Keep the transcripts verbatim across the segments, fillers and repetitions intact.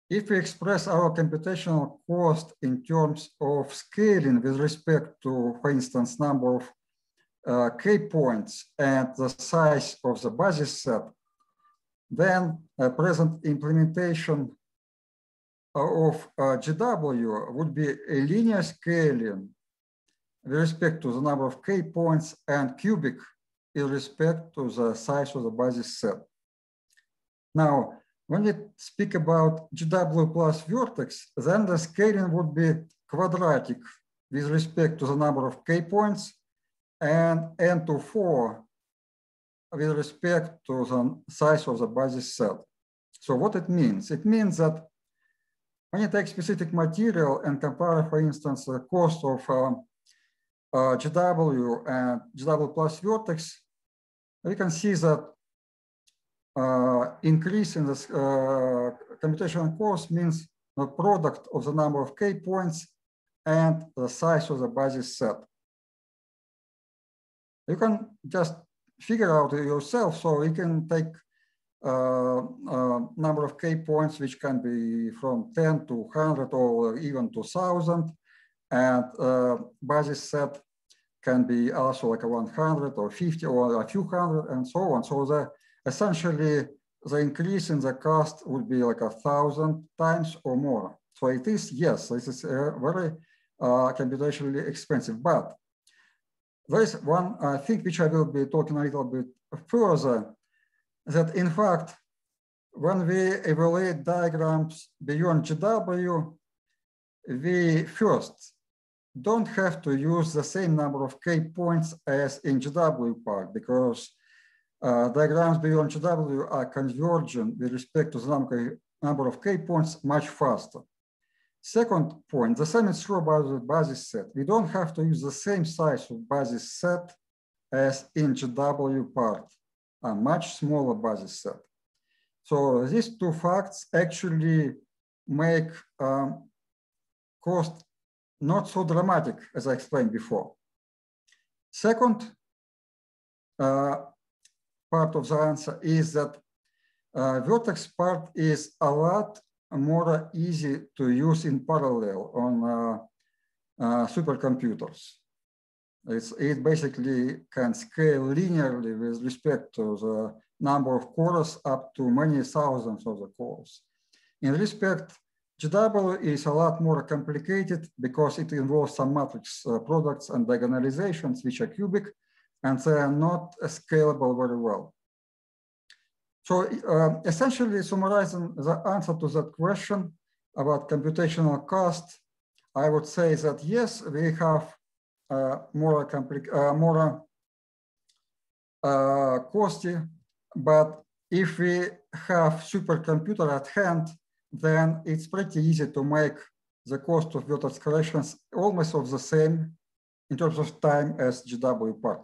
if we express our computational cost in terms of scaling with respect to, for instance, number of uh, K points and the size of the basis set, then a present implementation of uh, G W would be a linear scaling with respect to the number of K points and cubic in respect to the size of the basis set. Now, when we speak about G W plus vertex, then the scaling would be quadratic with respect to the number of K points and n to four with respect to the size of the basis set. So what it means? It means that when you take specific material and compare, for instance, the cost of uh, uh, G W and G W plus vertex, we can see that uh, increase in the uh, computational cost means the product of the number of K points and the size of the basis set. You can just figure out yourself. So you can take uh, uh, number of K points, which can be from ten to one hundred or even to one thousand. And uh, basis set can be also like a one hundred or fifty or a few hundred and so on. So the, essentially the increase in the cost would be like a thousand times or more. So it is, yes, this is uh, very uh, computationally expensive, but there is one uh, thing which I will be talking a little bit further, that in fact, when we evaluate diagrams beyond G W, we first don't have to use the same number of K points as in G W part, because uh, diagrams beyond G W are convergent with respect to the number, number of K points much faster. Second point, the same is true about the basis set. We don't have to use the same size of basis set as in G W part, a much smaller basis set. So these two facts actually make um, cost not so dramatic, as I explained before. Second uh, part of the answer is that uh, vertex part is a lot more easy to use in parallel on uh, uh, supercomputers. It's, it basically can scale linearly with respect to the number of cores up to many thousands of the cores. In respect, G W is a lot more complicated because it involves some matrix uh, products and diagonalizations, which are cubic, and they are not uh, scalable very well. So uh, essentially summarizing the answer to that question about computational cost, I would say that yes, we have uh, more, uh, more uh, costly, but if we have supercomputer at hand, then it's pretty easy to make the cost of vertex corrections almost of the same in terms of time as G W part.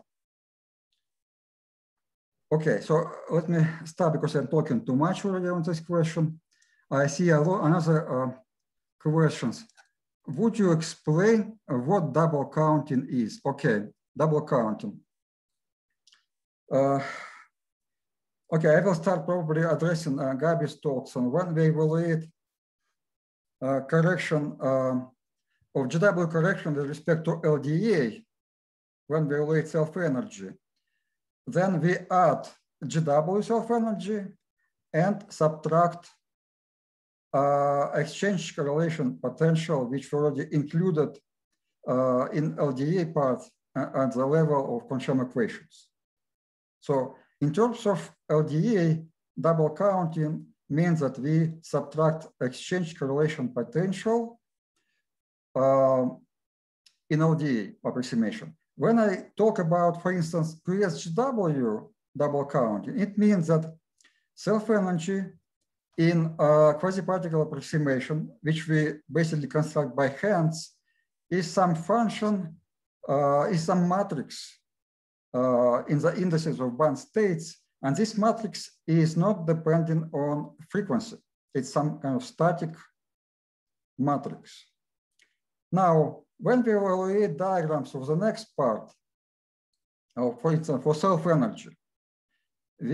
Okay, so let me start because I'm talking too much already on this question. I see a lot, another uh, questions. Would you explain what double counting is? Okay, double counting. Uh, okay, I will start probably addressing uh, Gabi's thoughts on when we evaluate uh, correction uh, of G W correction with respect to L D A, when we evaluate self-energy. Then we add G W self-energy and subtract uh, exchange correlation potential, which already included uh, in L D A part uh, at the level of Kohn-Sham equations. So in terms of L D A, double counting means that we subtract exchange correlation potential uh, in L D A approximation. When I talk about, for instance, Q S G W double counting, it means that self-energy in a quasi-particle approximation, which we basically construct by hands, is some function, uh, is some matrix uh, in the indices of band states. And this matrix is not dependent on frequency. It's some kind of static matrix. Now, when we evaluate diagrams of the next part, or for instance, for self-energy, we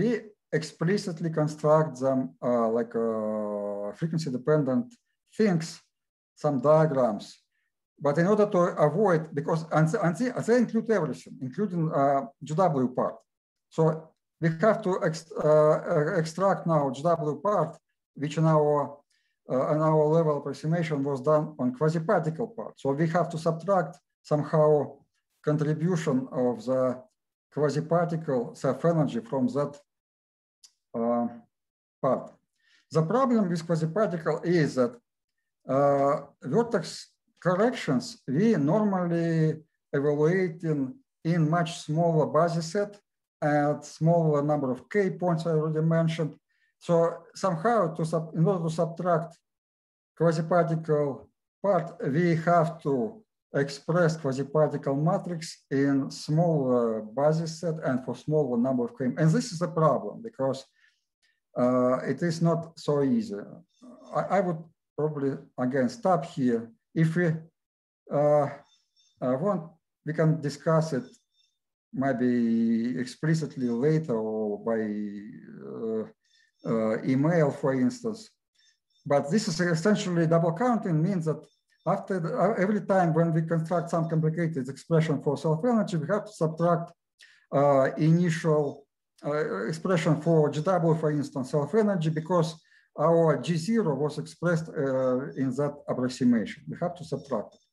explicitly construct them uh, like uh, frequency dependent things, some diagrams. But in order to avoid, because and, and they, they include everything, including uh, G W part. So we have to ex, uh, extract now G W part, which in our uh, in our level approximation was done on quasi-particle part. So we have to subtract somehow contribution of the quasi-particle self-energy from that uh, part. The problem with quasi-particle is that uh, vertex corrections we normally evaluate in, in much smaller basis set at smaller number of K points I already mentioned. So somehow to sub, in order to subtract quasi-particle part, we have to express quasi-particle matrix in smaller basis set and for smaller number of K. And this is a problem because uh, it is not so easy. I, I would probably again stop here. If we uh, uh, want, we can discuss it maybe explicitly later or by uh, uh, email, for instance. But this is essentially double counting means that after the, uh, every time when we construct some complicated expression for self-energy, we have to subtract uh, initial uh, expression for G W, for instance, self-energy, because our G zero was expressed uh, in that approximation. We have to subtract it.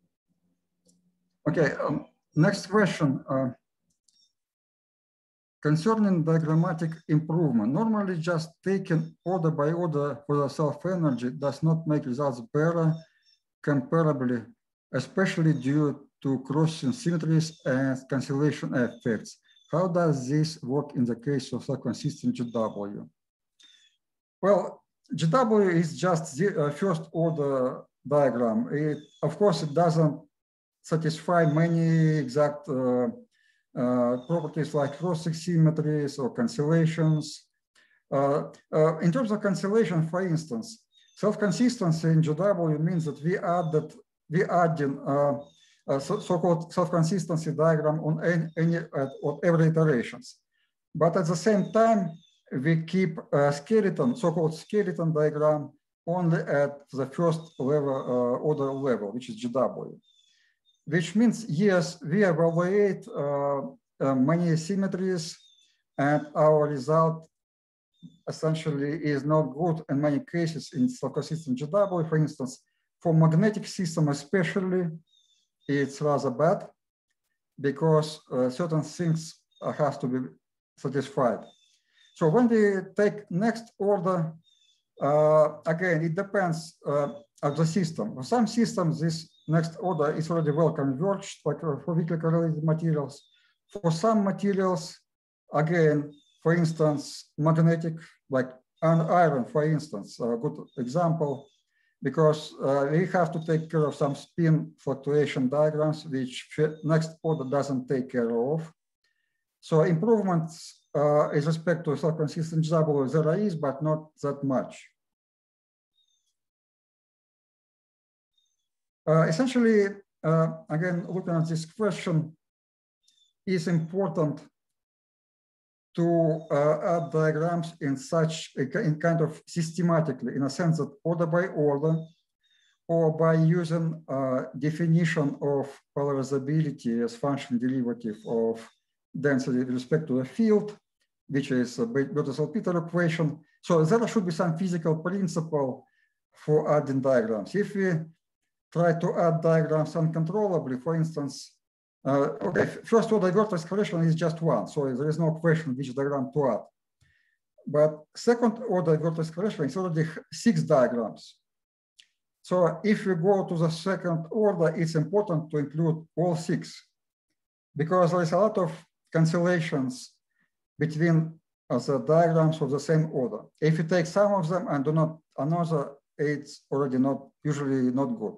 Okay, um, next question. Uh, concerning diagrammatic improvement, normally just taking order by order for the self-energy does not make results better comparably, especially due to crossing symmetries and cancellation effects. How does this work in the case of self-consistent G W? Well, G W is just the uh, first order diagram. It, of course, it doesn't satisfy many exact uh, uh, properties like crossing symmetries or cancellations. Uh, uh, in terms of cancellation, for instance, self-consistency in G W means that we added, we adding uh, a so-called self-consistency diagram on any, any uh, on every iterations. But at the same time, we keep a skeleton, so-called skeleton diagram only at the first level, uh, order level, which is G W. Which means, yes, we evaluate uh, uh, many symmetries and our result essentially is not good in many cases in self-consistent G W. For instance, for magnetic system especially, it's rather bad because uh, certain things uh, have to be satisfied. So when we take next order, uh, again, it depends uh, on the system. For some systems, this next order is already well converged, like uh, for weakly correlated materials. For some materials, again, for instance, magnetic, like iron, for instance, a good example, because uh, we have to take care of some spin fluctuation diagrams, which next order doesn't take care of. So improvements uh, with respect to self-consistent G W there is, but not that much. Uh, essentially, uh, again, looking at this question, is important to uh, add diagrams in such a in kind of systematically, in a sense that order by order, or by using uh, definition of polarizability as function derivative of density with respect to the field, which is a Bertha-Salpeter equation. So there should be some physical principle for adding diagrams. If we try to add diagrams uncontrollably, for instance, uh, okay, first order vertex correction is just one, so there is no question which diagram to add. But second order vertex correction is already six diagrams. So if we go to the second order, it's important to include all six, because there is a lot of cancellations between uh, the diagrams of the same order. If you take some of them and do not another, it's already not, usually not good.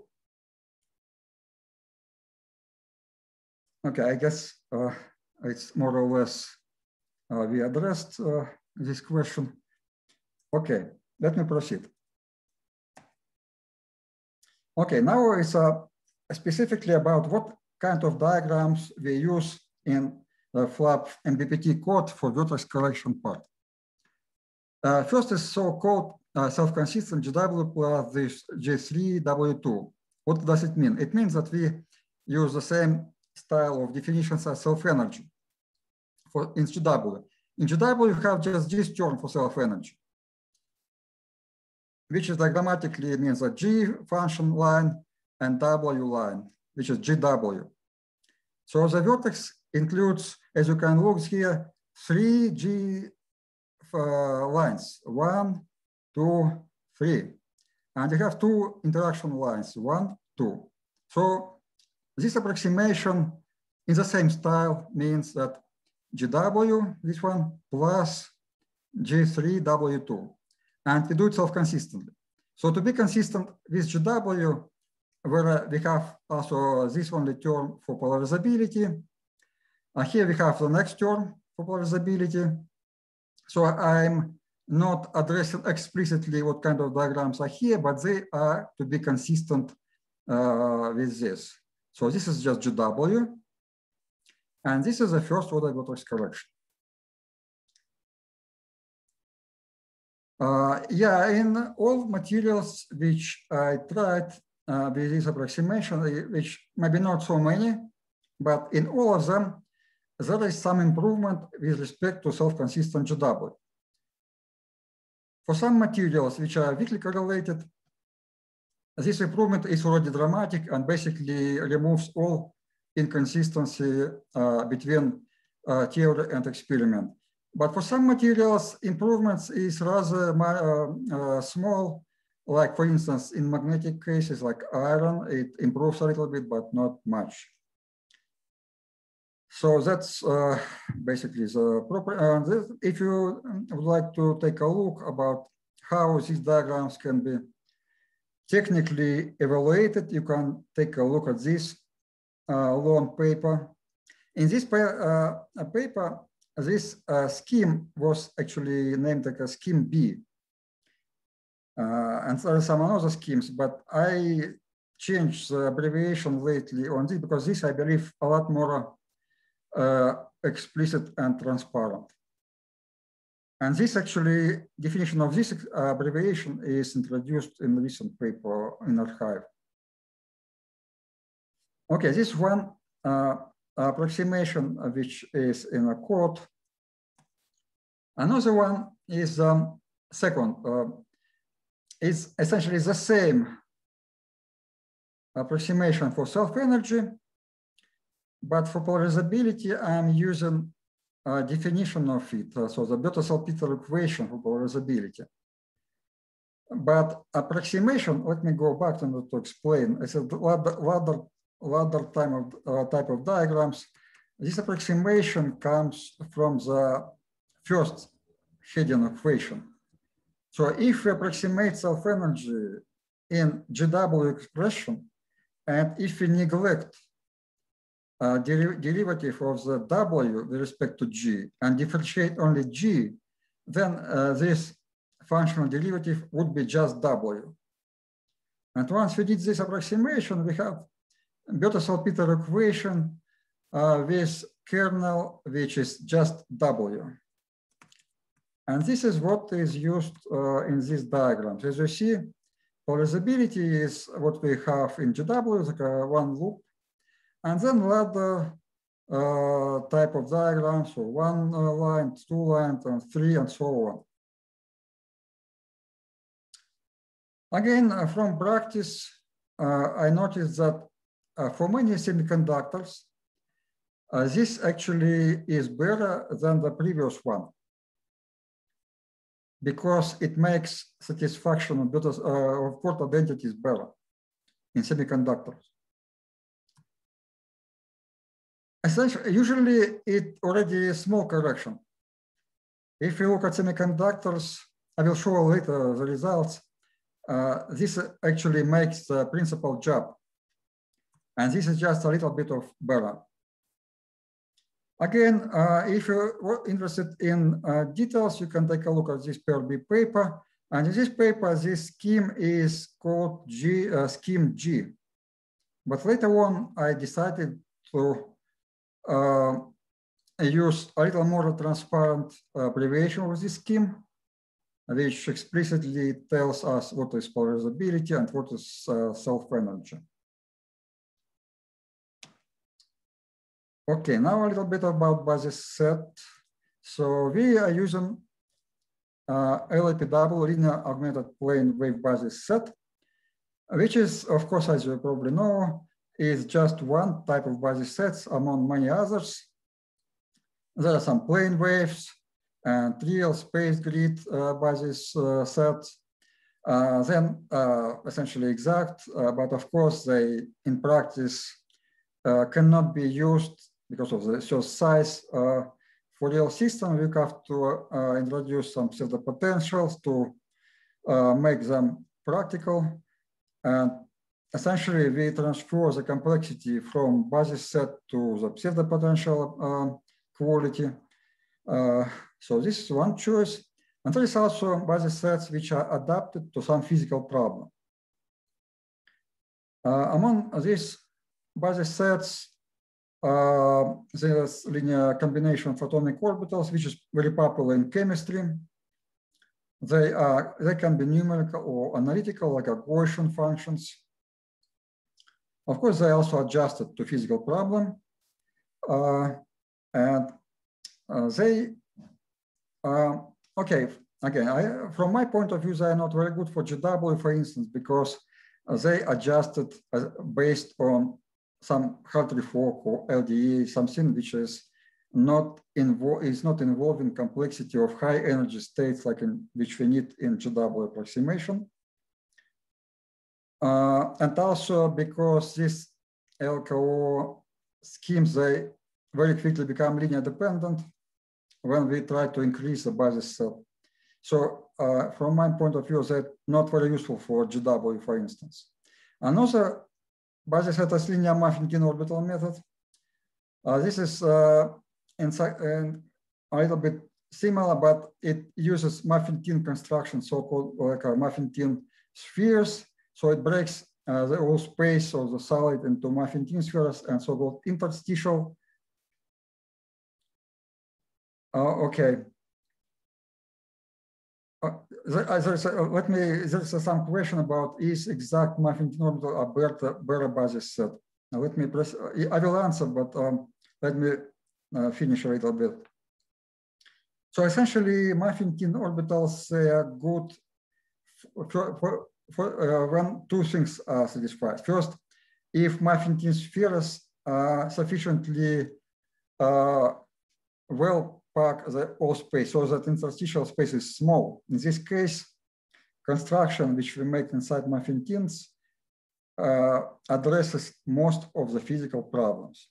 Okay, I guess uh, it's more or less uh, we addressed uh, this question. Okay, let me proceed. Okay, now it's uh, specifically about what kind of diagrams we use in the FLAP M B P T code for vertex correction part. Uh, first is so-called uh, self-consistent G W plus this G three W two. What does it mean? It means that we use the same style of definitions as self-energy for in G W. In G W, you have just this term for self-energy, which is diagrammatically means a G function line and W line, which is G W. So the vertex includes, as you can look here, three G uh, lines, one, two, three. And you have two interaction lines, one, two. So this approximation in the same style means that G W, this one, plus G three W two. And we do it self-consistently. So to be consistent with G W, where we have also this only term for polarizability. Uh, here we have the next term for polarizability. So I'm not addressing explicitly what kind of diagrams are here, but they are to be consistent uh, with this. So this is just G W. And this is the first order vertex correction. Uh, yeah, in all materials which I tried uh, with this approximation, which maybe not so many, but in all of them, there is some improvement with respect to self-consistent G W. For some materials which are weakly correlated, this improvement is already dramatic and basically removes all inconsistency uh, between uh, theory and experiment. But for some materials, improvements is rather uh, uh, small, like for instance, in magnetic cases like iron, it improves a little bit, but not much. So that's uh, basically the proper, uh, this, if you would like to take a look about how these diagrams can be technically evaluated, you can take a look at this uh, long paper. In this pa uh, paper, this uh, scheme was actually named like a scheme B. Uh, and there are some other schemes, but I changed the abbreviation lately on this because this, I believe, a lot more uh, explicit and transparent. And this actually, definition of this abbreviation is introduced in a recent paper in arXiv. Okay, this one uh, approximation which is in a quote. Another one is um, second, uh, it's essentially the same approximation for self-energy, but for polarizability, I'm using a definition of it. Uh, so the Bethe-Salpeter equation for polarizability. But approximation, let me go back to, to explain. It's a ladder, ladder, ladder type of, uh, type of diagrams. This approximation comes from the first Hedian equation. So if we approximate self-energy in G W expression, and if we neglect uh, deriv derivative of the W with respect to G and differentiate only G, then uh, this functional derivative would be just W. And once we did this approximation, we have Bethe-Salpeter equation uh, with kernel, which is just W. And this is what is used uh, in these diagrams. As you see, polarizability is what we have in G W, like a one loop, and then ladder uh, type of diagrams, so one uh, line, two lines, and three, and so on. Again, uh, from practice, uh, I noticed that uh, for many semiconductors, uh, this actually is better than the previous one, because it makes satisfaction of, better, uh, of port identities better in semiconductors. Essentially, usually it already is small correction. If you look at semiconductors, I will show later the results. Uh, this actually makes the principal job. And this is just a little bit of better. Again, uh, if you're interested in uh, details, you can take a look at this P R B paper. And in this paper, this scheme is called G, uh, scheme G. But later on, I decided to uh, use a little more transparent abbreviation of this scheme. which explicitly tells us what is polarizability and what is uh, self-energy. Okay, now a little bit about basis set. So we are using uh, L A P W, linear augmented plane wave basis set, which is, of course, as you probably know, is just one type of basis sets among many others. There are some plane waves and real space grid uh, basis uh, sets. Uh, then uh, essentially exact, uh, but of course they in practice uh, cannot be used because of the shear size. Uh, for real system, we have to uh, introduce some pseudo potentials to uh, make them practical. And essentially we transfer the complexity from basis set to the pseudo potential uh, quality. Uh, so this is one choice. And there is also basis sets which are adapted to some physical problem. Uh, among these basis sets, uh, there's linear combination photonic orbitals, which is very popular in chemistry. They are they can be numerical or analytical, like a Gaussian functions. Of course, they also adjusted to physical problem, uh, and uh, they. Uh, Okay, again, I, from my point of view, they are not very good for G W, for instance, because uh, they adjusted uh, based on some Hartree fork or L D E, something which is not involved is not involving complexity of high energy states like in which we need in G W approximation, uh, and also because these L K O schemes they very quickly become linear dependent when we try to increase the basis set. So uh, from my point of view, that's not very useful for G W, for instance. Another basis set is linear Muffin-King orbital method. Uh, this is uh, inside, uh, a little bit similar, but it uses Muffin-King construction, so-called like uh, Muffin-King spheres. So it breaks uh, the whole space of the solid into Muffin-King spheres and so-called interstitial. Uh, okay. Uh, there, uh, there's a, let me, there's uh, some question about is exact Muffin-King orbital a Baire basis set. Now let me press, uh, I will answer, but um, let me uh, finish a little bit. So essentially, Muffin-King orbitals they are good for, for, for uh, when two things are satisfied. First, if Muffin-King spheres are sufficiently uh, well pack the whole space so that interstitial space is small. In this case, construction which we make inside Muffin-Kings uh, addresses most of the physical problems.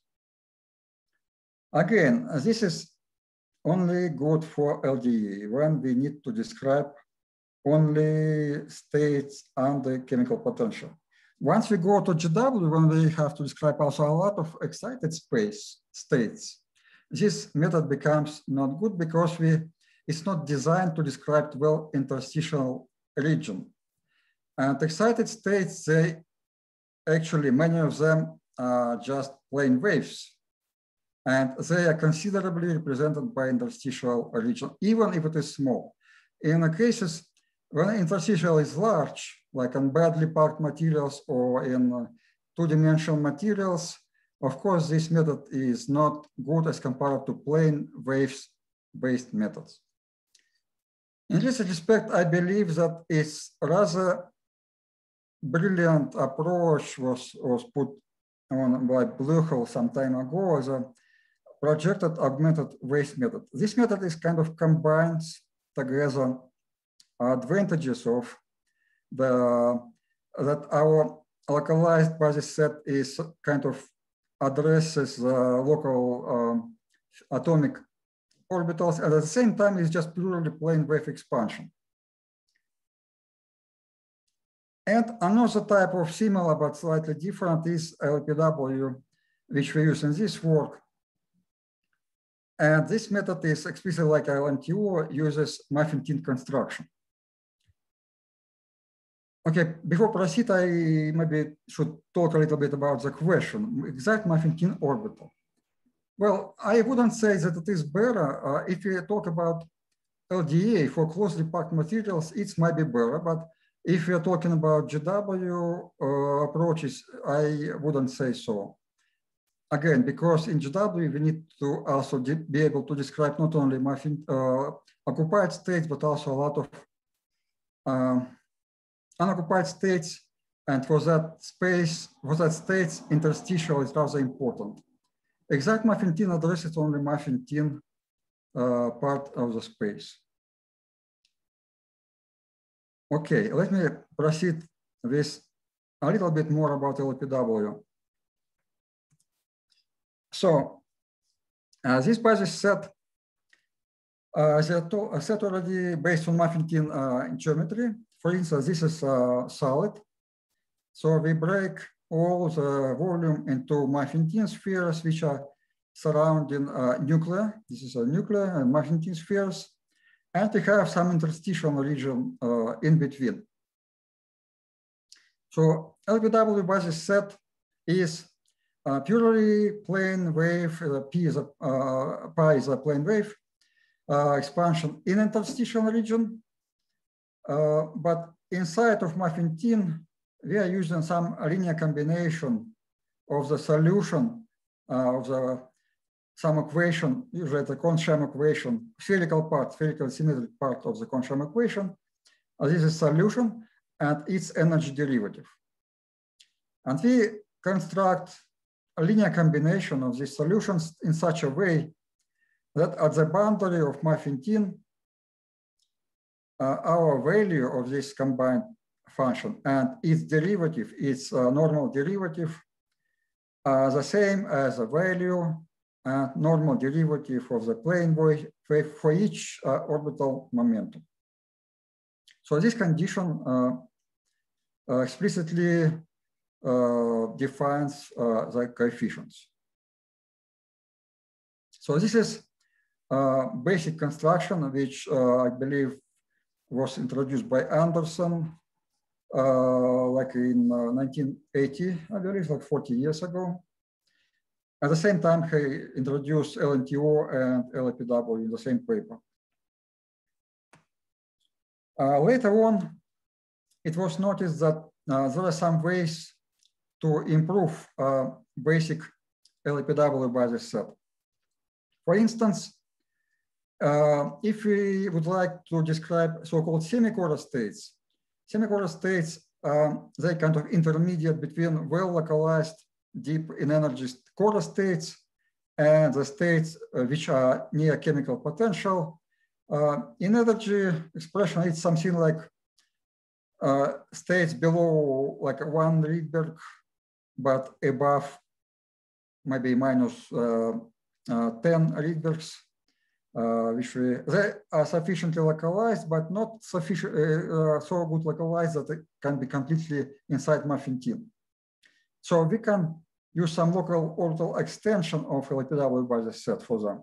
Again, this is only good for L D E when we need to describe only states under chemical potential. Once we go to G W, when we have to describe also a lot of excited space states, this method becomes not good because we it's not designed to describe well interstitial region. And excited states, they actually, many of them are just plane waves. And they are considerably represented by interstitial region, even if it is small. In the cases when interstitial is large, like on badly packed materials or in two-dimensional materials, of course, this method is not good as compared to plane waves-based methods. In this respect, I believe that it's rather brilliant approach was, was put on by Blöchel some time ago as a projected augmented waves method. This method is kind of combines together advantages of the that our localized basis set is kind of addresses the local um, atomic orbitals, and at the same time is just purely plane wave expansion. And another type of similar but slightly different is L P W, which we use in this work. And this method is explicitly like L M T O, uses Muffin-King construction. Okay, before proceed, I maybe should talk a little bit about the question, exact Muffin-King orbital. Well, I wouldn't say that it is better uh, if we talk about L D A for closely packed materials, it might be better, but if we're talking about G W uh, approaches, I wouldn't say so. Again, because in G W, we need to also be able to describe not only muffin, uh, occupied states, but also a lot of uh, unoccupied states. And for that space, for that states, interstitial is rather important. Exact Maffin-Tin addresses only Maffin-Tin uh, part of the space. Okay, let me proceed with a little bit more about L P W. So uh, this basis set, uh, the set already based on Maffin-Tin uh, geometry. For instance, this is uh, solid. So we break all the volume into Maffin-Tin spheres, which are surrounding uh, nuclear. This is a nuclear and Maffin-Tin spheres. And we have some interstitial region uh, in between. So L P W basis set is a purely plane wave, uh, P is a, uh, pi is a plane wave uh, expansion in interstitial region. Uh, but inside of Maffin-Tin, we are using some linear combination of the solution uh, of the some equation, usually the Kohn-Sham equation, spherical part, spherical symmetric part of the Kohn-Sham equation. Uh, this is solution and its energy derivative. And we construct a linear combination of these solutions in such a way that at the boundary of Maffin-Tin, uh, our value of this combined function and its derivative, its uh, normal derivative, are the same as the value and normal derivative of the plane wave for each uh, orbital momentum. So this condition uh, uh, explicitly uh, defines uh, the coefficients. So this is a basic construction, which uh, I believe was introduced by Anderson, uh, like in uh, nineteen eighty, I believe, like forty years ago. At the same time, he introduced L N T O and L P W in the same paper. Uh, later on, it was noticed that uh, there are some ways to improve uh, basic L P W basis set. For instance, uh, if we would like to describe so-called semi-Korah states, semi-Korah states, um, they kind of intermediate between well-localized deep in energy Korah states and the states uh, which are near chemical potential. Uh, in energy expression, it's something like uh, states below like one Rydberg, but above maybe minus uh, uh, ten Rydbergs, uh, which we, they are sufficiently localized, but not sufficient, uh, uh, so good localized that it can be completely inside Maffin-Tin. So we can use some local orbital extension of L P W basis set for them.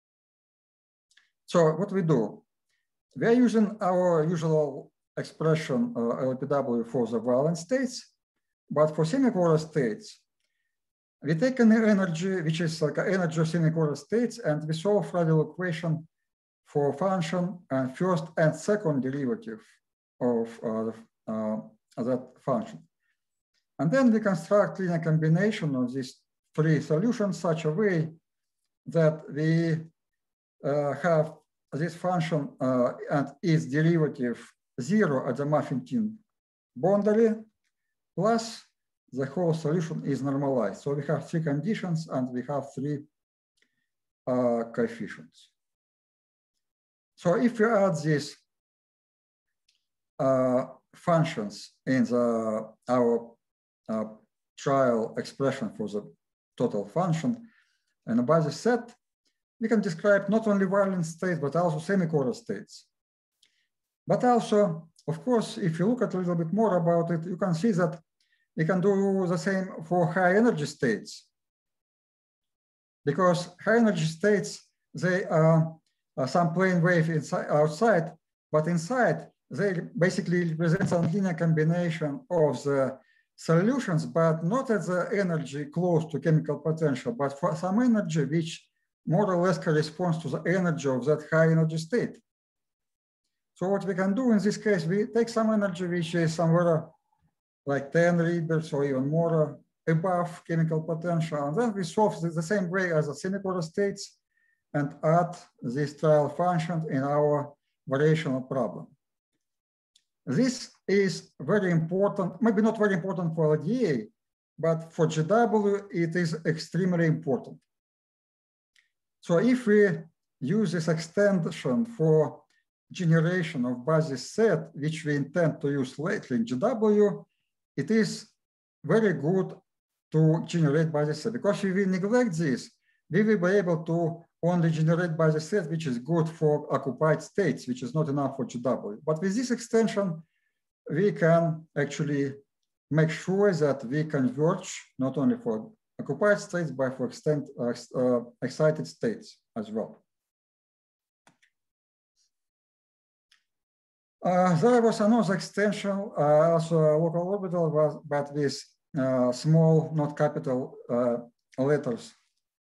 So what we do, we are using our usual expression uh, L P W for the valence states, but for semi-Korah states, we take an energy, which is like an energy of semi-Korah states, and we solve radial equation for function and first and second derivative of uh, uh, that function. And then we construct linear combination of these three solutions such a way that we uh, have this function uh, and its derivative zero at the Maffin-Tin boundary, plus the whole solution is normalized. So we have three conditions and we have three uh, coefficients. So if we add these uh, functions in the, our uh, trial expression for the total function and a basis set, we can describe not only valence states, but also semi-Korah states. But also, of course, if you look at a little bit more about it, you can see that we can do the same for high energy states. Because high energy states, they are uh, some plane wave inside, outside, but inside, they basically represent a linear combination of the solutions, but not at the energy close to chemical potential, but for some energy which more or less corresponds to the energy of that high energy state. So what we can do in this case, we take some energy which is somewhere like ten readers or even more above chemical potential, and then we solve this the same way as the semicolor states and add this trial function in our variational problem. This is very important, maybe not very important for L D A, but for G W, it is extremely important. So if we use this extension for generation of basis set, which we intend to use later in G W, it is very good to generate basis set, because if we neglect this, we will be able to only generate basis set, which is good for occupied states, which is not enough for G W. But with this extension, we can actually make sure that we converge not only for occupied states, but for extent, uh, uh, excited states as well. Uh, there was another extension, uh, also a local orbital, was, but with uh, small, not capital uh, letters.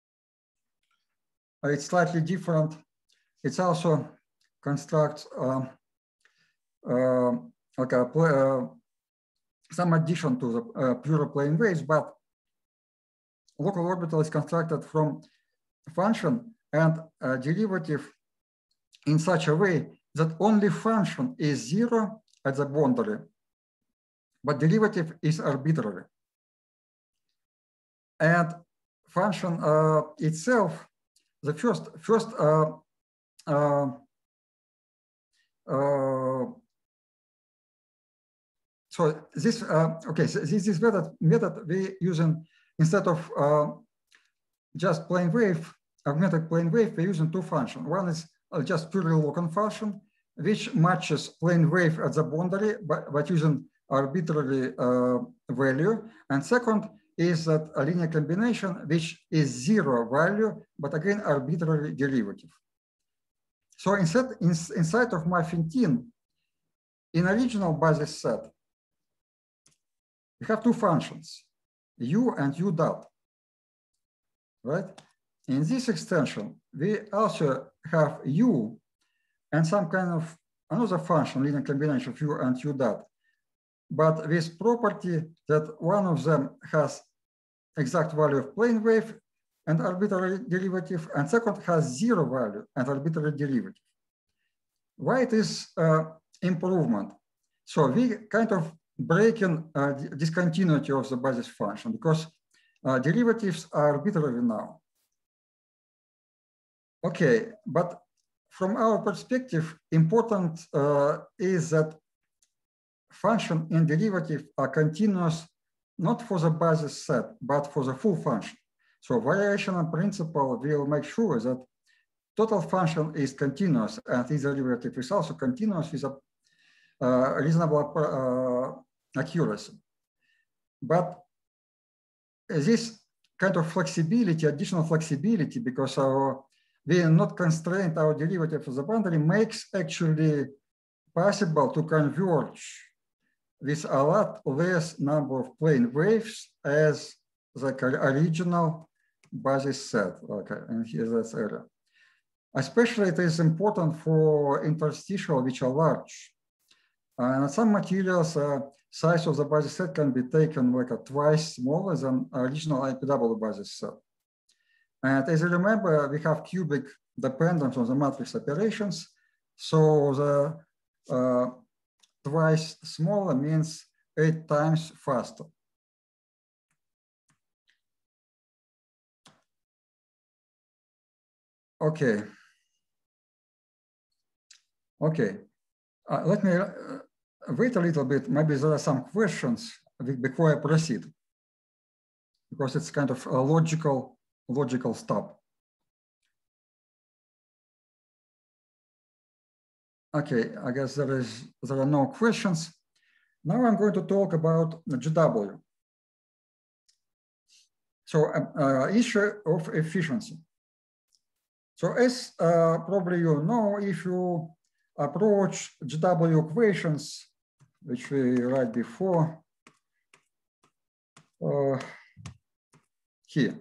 Uh, it's slightly different. It's also constructs uh, uh, like a, uh, some addition to the uh, pure plane waves, but local orbital is constructed from function and a derivative in such a way that only function is zero at the boundary, but derivative is arbitrary. And function uh, itself, the first, first uh, uh, uh, so this, uh, okay, so this is method, method we using, instead of uh, just plane wave, augmented plane wave, we're using two functions. One is uh, just purely local function, which matches plane wave at the boundary, but, but using arbitrary uh, value. And second is that a linear combination, which is zero value, but again, arbitrary derivative. So instead, in, inside of my fifteen, in original basis set, we have two functions, u and u dot, right? In this extension, we also have u and some kind of another function, linear combination of u and u dot, but with property that one of them has exact value of plane wave and arbitrary derivative, and second has zero value and arbitrary derivative. Why it is uh, improvement? So we kind of breaking uh, discontinuity of the basis function, because uh, derivatives are arbitrary now. Okay, but from our perspective, important uh, is that function and derivative are continuous, not for the basis set, but for the full function. So variational principle will make sure that total function is continuous and this derivative is also continuous with a uh, reasonable uh, accuracy. But this kind of flexibility, additional flexibility, because our, we are not constrained our derivative of the boundary, makes actually possible to converge with a lot less number of plane waves as the original basis set. Okay, and here's this area. Especially it is important for interstitial, which are large. And some materials, uh, size of the basis set can be taken like a twice smaller than original I P W basis set. And as you remember, we have cubic dependence on the matrix operations. So the uh, twice smaller means eight times faster. Okay. Okay. Uh, let me uh, wait a little bit. Maybe there are some questions before I proceed, because it's kind of a logical, logical stop. Okay, I guess there is there are no questions. Now I'm going to talk about G W. So uh, uh, issue of efficiency. So as uh, probably you know, if you approach G W equations, which we write before, uh, here.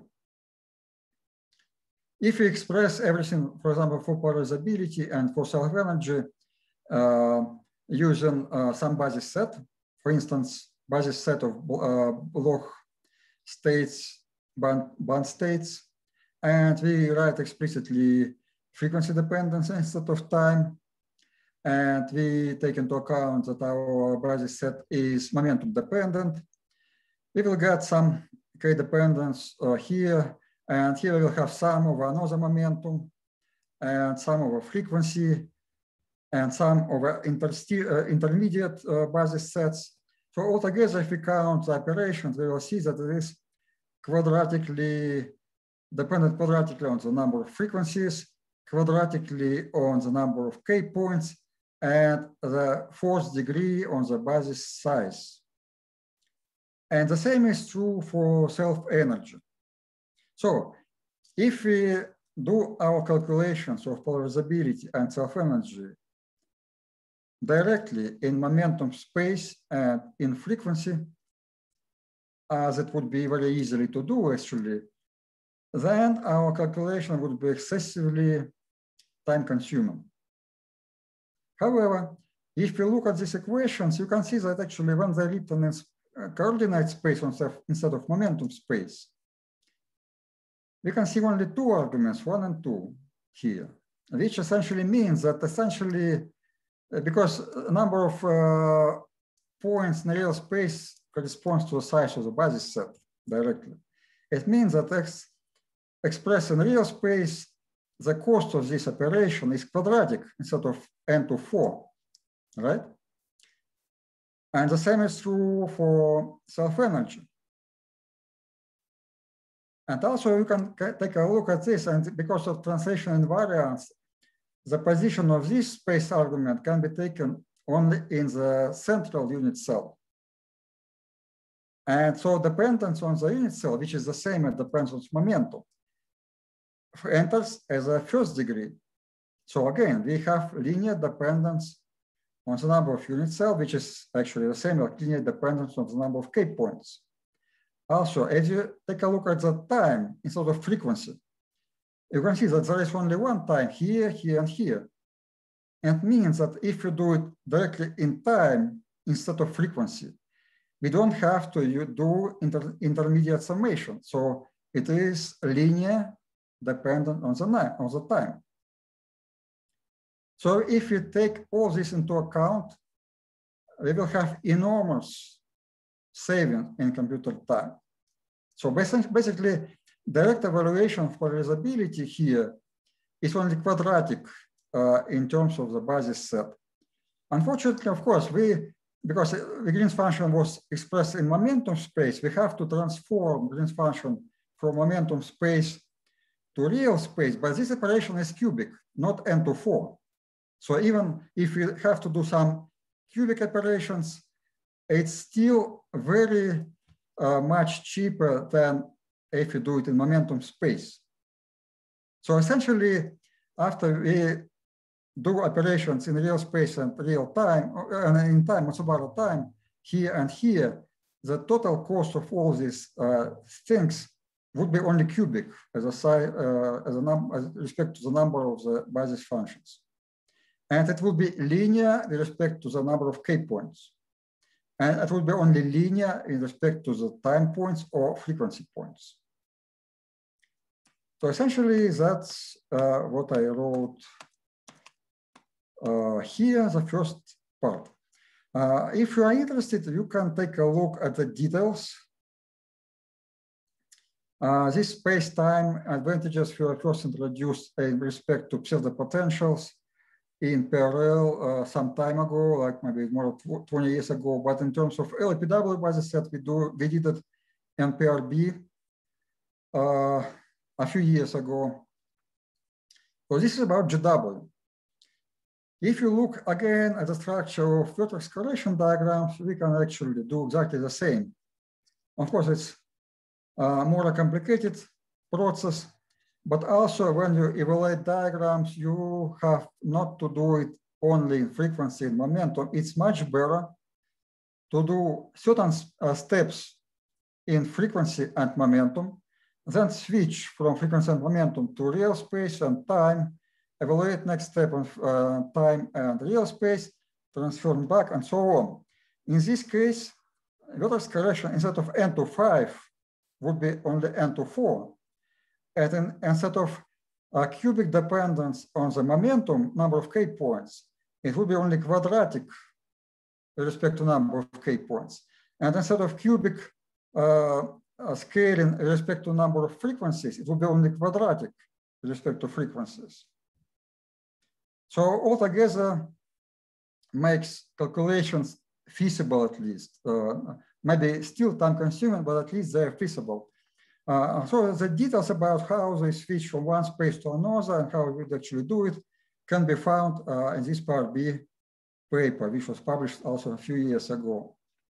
If we express everything, for example, for polarizability and for self-energy, uh, using uh, some basis set, for instance, basis set of uh, Bloch states, band, band states, and we write explicitly frequency dependence instead of time. And we take into account that our basis set is momentum dependent. We will get some K dependence uh, here, and here we will have some of another momentum, and some of a frequency, and some of a inter uh, intermediate uh, basis sets. So altogether, if we count the operations, we will see that it is quadratically dependent quadratically on the number of frequencies, quadratically on the number of K points, and the fourth degree on the basis size. And the same is true for self-energy. So if we do our calculations of polarizability and self-energy directly in momentum space and in frequency, as it would be very easily to do actually, then our calculation would be excessively time-consuming. However, if we look at these equations, you can see that actually when they're written in coordinate space instead of momentum space, we can see only two arguments, one and two here, which essentially means that essentially, because a number of uh, points in real space corresponds to the size of the basis set directly. It means that X expressed in real space, the cost of this operation is quadratic instead of n to four, right? And the same is true for self-energy. And also you can take a look at this, and because of translation invariance, the position of this space argument can be taken only in the central unit cell. And so dependence on the unit cell, which is the same as dependence on momentum, enters as a first degree. So again, we have linear dependence on the number of unit cells, which is actually the same as linear dependence on the number of K points. Also, as you take a look at the time instead of frequency, you can see that there is only one time here, here, and here. And it means that if you do it directly in time instead of frequency, we don't have to you do inter intermediate summation. So it is linear dependent on the, on the time. So if we take all this into account, we will have enormous saving in computer time. So basically, direct evaluation of polarizability here is only quadratic uh, in terms of the basis set. Unfortunately, of course, we, because the Green's function was expressed in momentum space, we have to transform Green's function from momentum space to real space, but this operation is cubic, not n to four. So even if we have to do some cubic operations, it's still very uh, much cheaper than if you do it in momentum space. So essentially, after we do operations in real space and real time, and in time, Matsubara time, here and here, the total cost of all these uh, things would be only cubic as a size, uh, as a num as respect to the number of the basis functions. And it will be linear with respect to the number of K points. And it will be only linear in respect to the time points or frequency points. So essentially, that's uh, what I wrote uh, here, the first part. Uh, if you are interested, you can take a look at the details. Uh, this space-time advantages were first introduced in respect to pseudo-potentials in parallel uh, some time ago, like maybe more than twenty years ago. But in terms of L P W basis set, we do we did it in P R B uh, a few years ago. So this is about G W. If you look again at the structure of vertex correlation diagrams, we can actually do exactly the same. Of course, it's uh, more a complicated process. But also when you evaluate diagrams, you have not to do it only in frequency and momentum. It's much better to do certain uh, steps in frequency and momentum, then switch from frequency and momentum to real space and time, evaluate next step of uh, time and real space, transform back, and so on. In this case, vertex correction instead of n to five would be only n to four. And in, instead of a cubic dependence on the momentum number of K points, it would be only quadratic with respect to number of K points. And instead of cubic uh, uh, scaling with respect to number of frequencies, it would be only quadratic with respect to frequencies. So altogether makes calculations feasible at least. Uh, maybe still time consuming, but at least they're feasible. Uh, so the details about how they switch from one space to another and how we would actually do it can be found uh, in this Part B paper, which was published also a few years ago.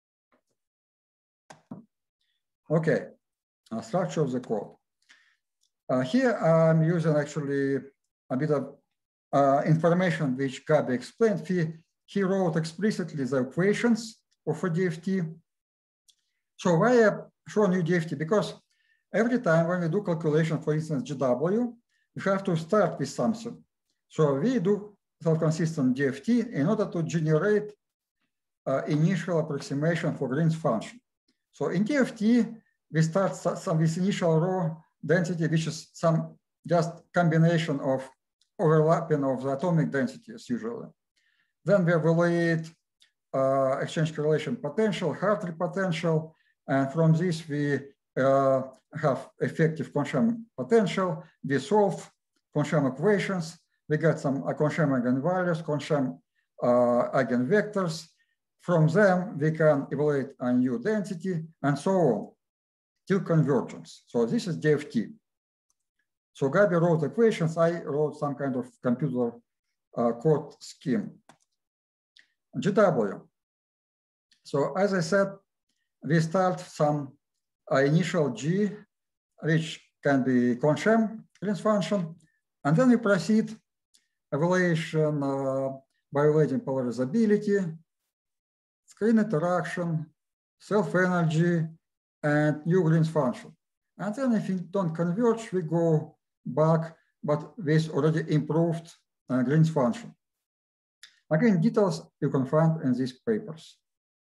Okay, uh, structure of the code. Uh, here I'm using actually a bit of uh, information which Gabi explained. He, he wrote explicitly the equations of a D F T. So why I show new D F T? Because every time when we do calculation, for instance, G W, we have to start with something. So we do self-consistent D F T in order to generate uh, initial approximation for Green's function. So in D F T, we start some with initial raw density, which is some just combination of overlapping of the atomic densities usually. Then we evaluate uh, exchange correlation potential, Hartree potential, and from this we uh, have effective Kohn-Sham potential. We solve Kohn-Sham equations. We get some uh, Kohn-Sham eigenvalues, Kohn-Sham uh, eigenvectors. From them, we can evaluate a new density and so on till convergence. So this is D F T. So Gabi wrote equations. I wrote some kind of computer uh, code scheme. G W. So as I said, we start some uh, initial G, which can be Kohn-Sham Green's function, and then we proceed evaluation uh, by evaluating polarizability, screen interaction, self-energy, and new Green's function. And then if we don't converge, we go back, but with already improved uh, Green's function. Again, details you can find in these papers.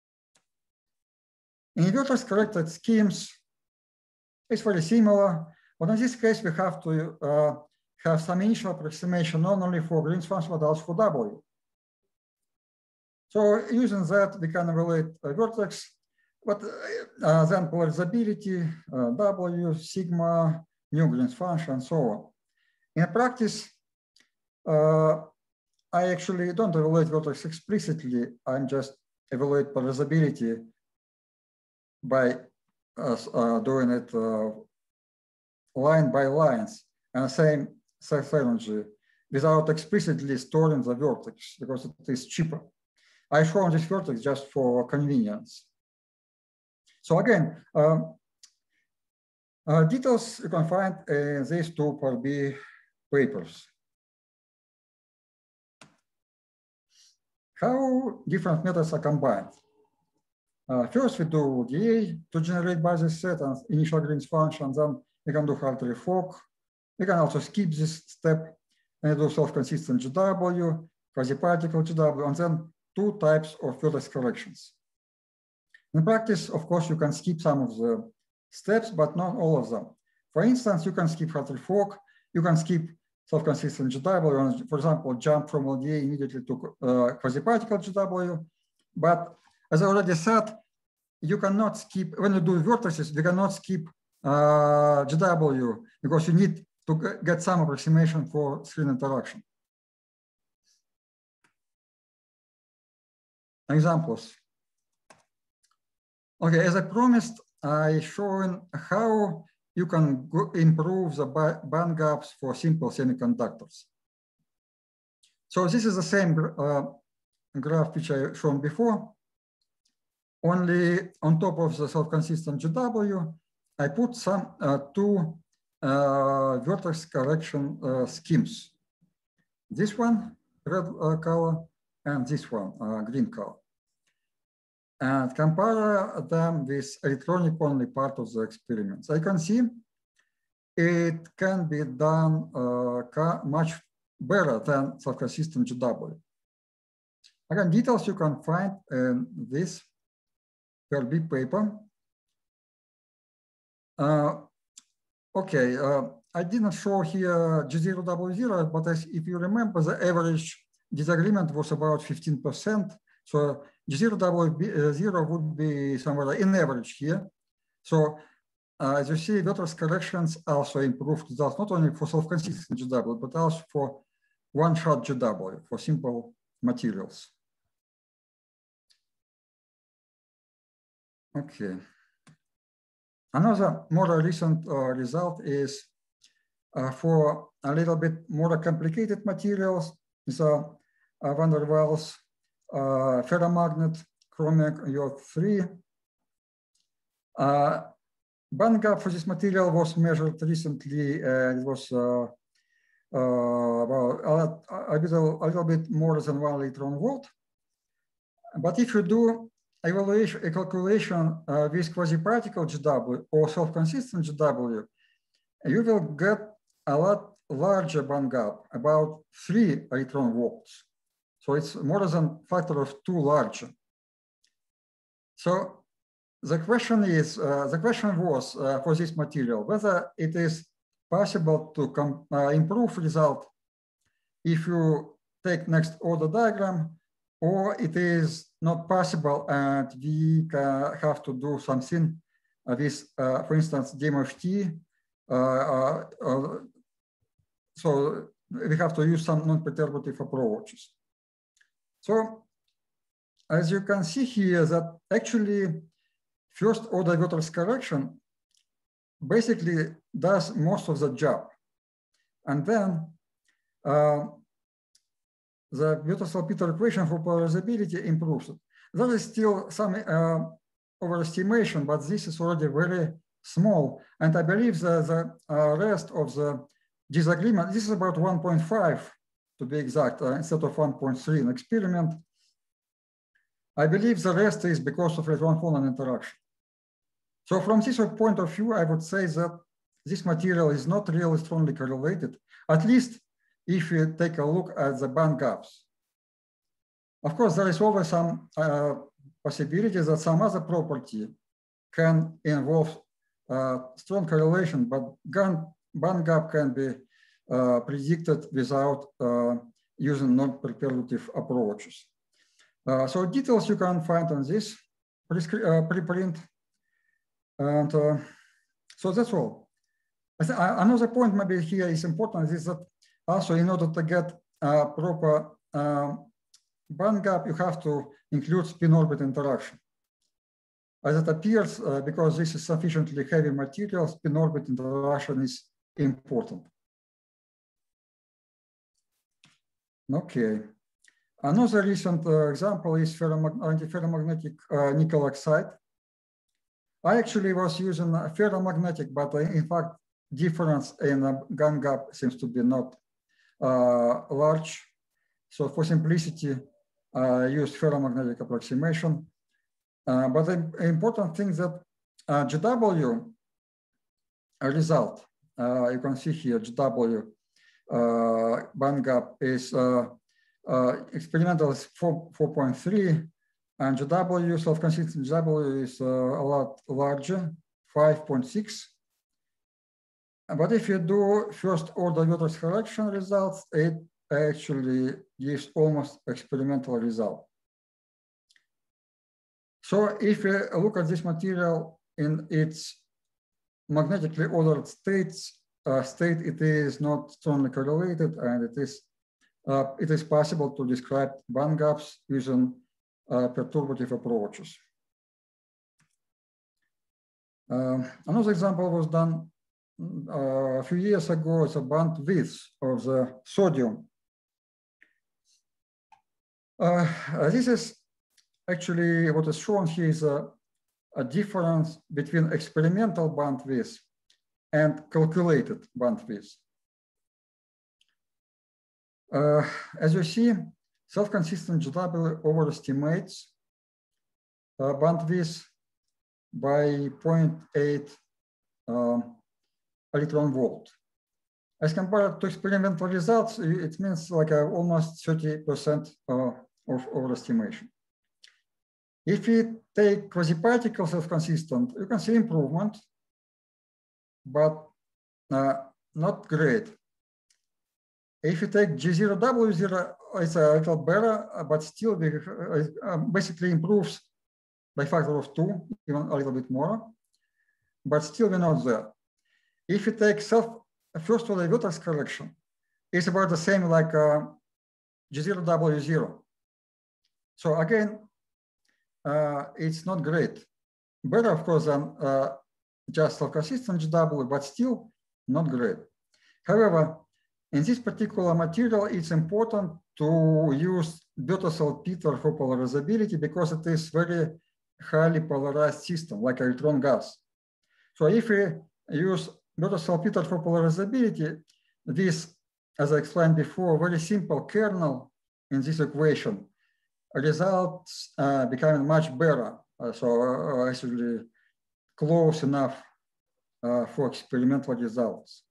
In vertex corrected schemes, it's very similar, but in this case, we have to uh, have some initial approximation not only for Green's function, but also for W. So using that, we can evaluate a vertex, but uh, then polarizability, uh, W, sigma, new Green's function, and so on. In practice, uh, I actually don't evaluate vertex explicitly. I'm just evaluate polarizability by uh, uh, doing it uh, line by lines and the same self-energy without explicitly storing the vertex because it is cheaper. I show this vertex just for convenience. So again, um, uh, details you can find in these two Part B papers. How different methods are combined? Uh, first, we do D A to generate basis set and initial Green's function. Then we can do Hartree-Fock. We can also skip this step and do self-consistent G W, quasi-particle G W, and then two types of vertex corrections. In practice, of course, you can skip some of the steps, but not all of them. For instance, you can skip Hartree-Fock. You can skip self-consistent G W, and for example, jump from L D A immediately to uh, quasi-particle G W. But as I already said, you cannot skip, when you do vertices, you cannot skip uh, G W because you need to get some approximation for screen interaction. Examples. Okay, as I promised, I shown how you can go improve the band gaps for simple semiconductors. So this is the same uh, graph which I shown before. Only on top of the self-consistent G W, I put some uh, two uh, vertex correction uh, schemes. This one, red uh, color, and this one, uh, green color. And compare them with electronic only part of the experiments. I can see it can be done uh, much better than self-consistent G W. Again, details you can find in this P B paper. Uh, okay, uh, I didn't show here G zero W zero, but as, if you remember, the average disagreement was about fifteen percent. So G zero W zero would be somewhere in average here. So uh, as you see, Wörter's corrections also improved results, not only for self-consistent G W, but also for one-shot G W, for simple materials. Okay. Another more recent uh, result is uh, for a little bit more complicated materials, the uh, van der Waals uh, ferromagnet chromium iode three. Uh, band gap for this material was measured recently, and it was uh, uh, well, a, a, little, a little bit more than one electron volt. But if you do evaluation, a calculation uh, with quasi-particle G W or self-consistent G W, you will get a lot larger band gap, about three electron volts. So it's more than factor of two larger. So the question is, uh, the question was uh, for this material, whether it is possible to com uh, improve result if you take next order diagram, or it is not possible and we can have to do something with, uh, for instance, D M F T. Uh, uh, uh, so we have to use some non-perturbative approaches. So as you can see here, that actually first order Wörter's correction basically does most of the job. And then uh, the Wörter-Salpeter equation for polarizability improves it. There is still some uh, overestimation, but this is already very small. And I believe the, the uh, rest of the disagreement, this is about one point five to be exact, uh, instead of one point three in experiment. I believe the rest is because of electron-phonon interaction. So from this point of view, I would say that this material is not really strongly correlated, at least if you take a look at the band gaps. Of course, there is always some uh, possibility that some other property can involve uh, strong correlation, but band gap can be uh, predicted without uh, using non-perturbative approaches. Uh, so details you can find on this uh, preprint. And uh, so that's all. I th another point maybe here is important is that also in order to get a proper uh, band gap, you have to include spin orbit interaction. As it appears, uh, because this is sufficiently heavy material, spin orbit interaction is important. Okay. Another recent uh, example is antiferromagnetic uh, nickel oxide. I actually was using a ferromagnetic, but uh, in fact, difference in the band gap seems to be not uh, large. So for simplicity, I used ferromagnetic approximation. Uh, but the important thing that uh, G W result, uh, you can see here, G W uh, band gap is uh, uh, experimental is four point three, and G W, self-consistent G W is uh, a lot larger, five point six. But if you do first order Wörter's correction results, it actually gives almost experimental result. So if you look at this material in its magnetically ordered states, uh, state, it is not strongly correlated, and it is uh, it is possible to describe band gaps using uh, perturbative approaches. Uh, another example was done uh, a few years ago. It's a band width of the sodium. Uh, this is actually what is shown here is a, a difference between experimental band width and calculated band width. Uh, as you see, self-consistent G W overestimates uh, band width by zero point eight uh, electron volt. As compared to experimental results, it means like a almost thirty percent of overestimation. If we take quasi-particle self-consistent, you can see improvement, but uh, not great. If you take G zero W zero, it's a little better, but still uh, basically improves by factor of two, even a little bit more, but still we're not there. If you take self first order vertex correction, it's about the same like uh, G zero W zero. So again, uh, it's not great. Better, of course, than uh, just self-consistent G W, but still not great. However, in this particular material, it's important to use Bethe-Salpeter for polarizability because it is very highly polarized system, like a neutron gas. So if we use Bethe-Salpeter for polarizability, this, as I explained before, very simple kernel in this equation results uh, becoming much better. Uh, so uh, actually close enough uh, for experimental results.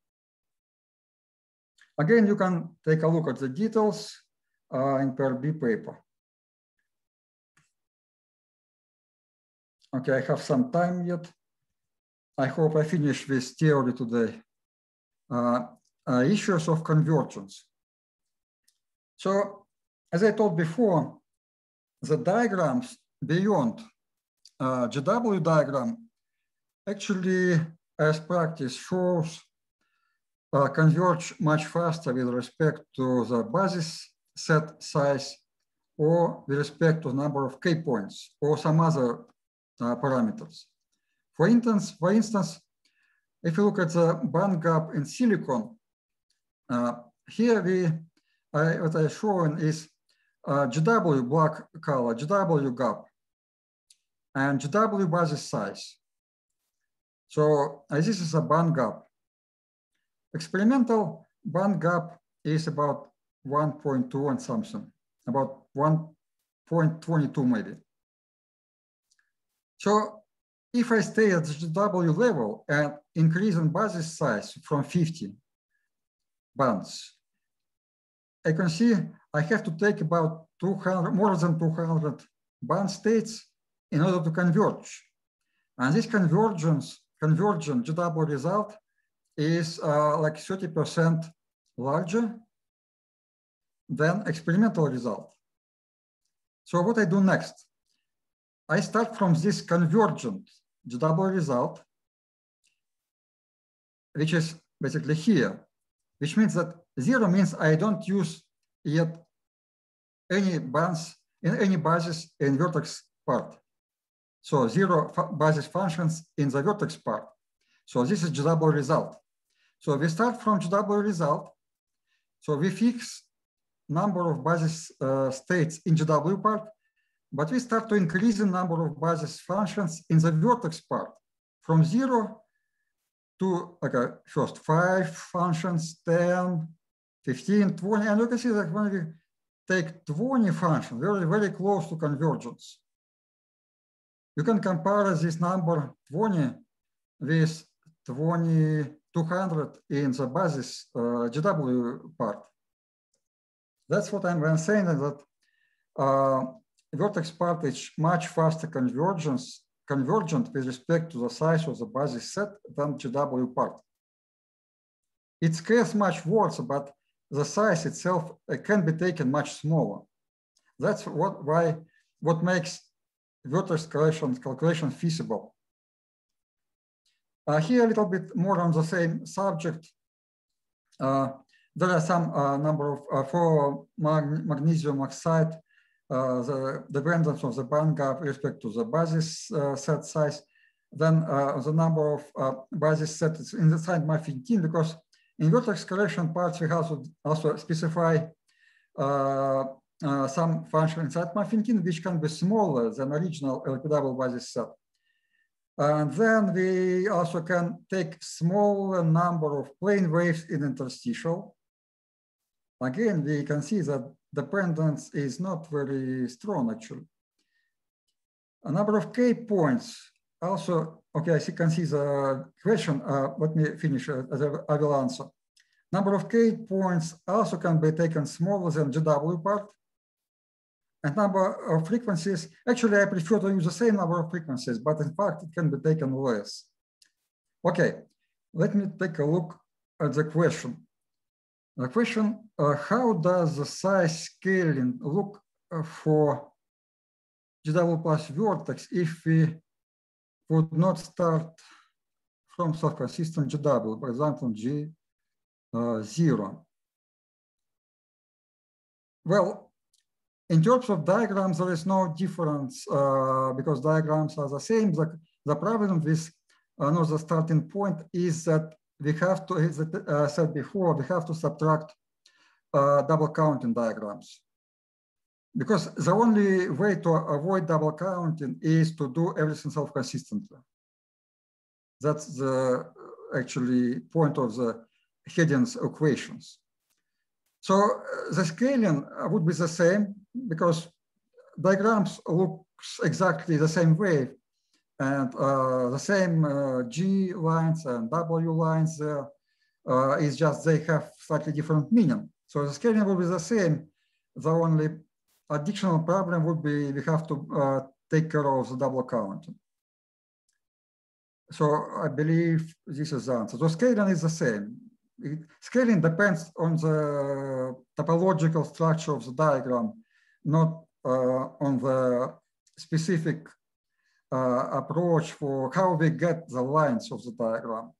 Again, you can take a look at the details uh, in Per B paper. Okay, I have some time yet. I hope I finish this theory today. Uh, uh, issues of convergence. So, as I told before, the diagrams beyond uh, G W diagram actually, as practice shows, uh, converge much faster with respect to the basis set size or with respect to the number of K points or some other uh, parameters. For instance, for instance, if you look at the band gap in silicon, uh, here we, uh, what I'm showing is uh, G W black color, G W gap, and G W basis size. So uh, this is a band gap. Experimental band gap is about one point two and something, about one point two two maybe. So if I stay at the G W level and increase in basis size from fifty bands, I can see I have to take about two hundred, more than two hundred band states in order to converge. And this convergence, convergent G W result is uh, like thirty percent larger than experimental result. So what I do next? I start from this convergent G W result, which is basically here, which means that zero means I don't use yet any bands in any basis in vertex part. So zero basis functions in the vertex part. So this is G W result. So we start from G W result. So we fix number of basis uh, states in G W part, but we start to increase the number of basis functions in the vertex part from zero to okay, first five functions, ten, fifteen, twenty, and you can see that when we take twenty functions, very, very close to convergence. You can compare this number twenty with twenty, two hundred in the basis uh, G W part. That's what I'm saying, that uh, vertex part is much faster convergence, convergent with respect to the size of the basis set than G W part. It scales much worse, but the size itself uh, can be taken much smaller. That's what why what makes vertex calculation, calculation feasible. Uh, here a little bit more on the same subject. Uh, there are some uh, number of uh, for mag magnesium oxide, uh, the dependence of the band gap with respect to the basis uh, set size. Then uh, the number of uh, basis sets in the side Marfin, because in vertex correction parts we also also specify uh, uh, some function inside Marfin which can be smaller than original L P W basis set. And then we also can take smaller number of plane waves in interstitial. Again, we can see that dependence is not very strong actually. A number of K points also, okay, I see, can see the question. Uh, let me finish, uh, I will answer. Number of K points also can be taken smaller than G W part. And number of frequencies, actually, I prefer to use the same number of frequencies, but in fact, it can be taken less. Okay, let me take a look at the question. The question, uh, how does the size scaling look uh, for G W plus vertex if we would not start from self-consistent G W, for example, G uh, zero? Well, in terms of diagrams, there is no difference uh, because diagrams are the same. The, the problem with uh, no, the starting point is that we have to, as I uh, said before, we have to subtract uh, double counting diagrams. Because the only way to avoid double counting is to do everything self-consistently. That's the actually point of the Hedden's equations. So uh, the scaling would be the same because diagrams look exactly the same way, and uh, the same uh, G lines and W lines there. Uh, is just they have slightly different meaning. So the scaling will be the same. The only additional problem would be we have to uh, take care of the double counting. So I believe this is the answer. So scaling is the same. It, scaling depends on the topological structure of the diagram, not uh, on the specific uh, approach for how we get the lines of the diagram.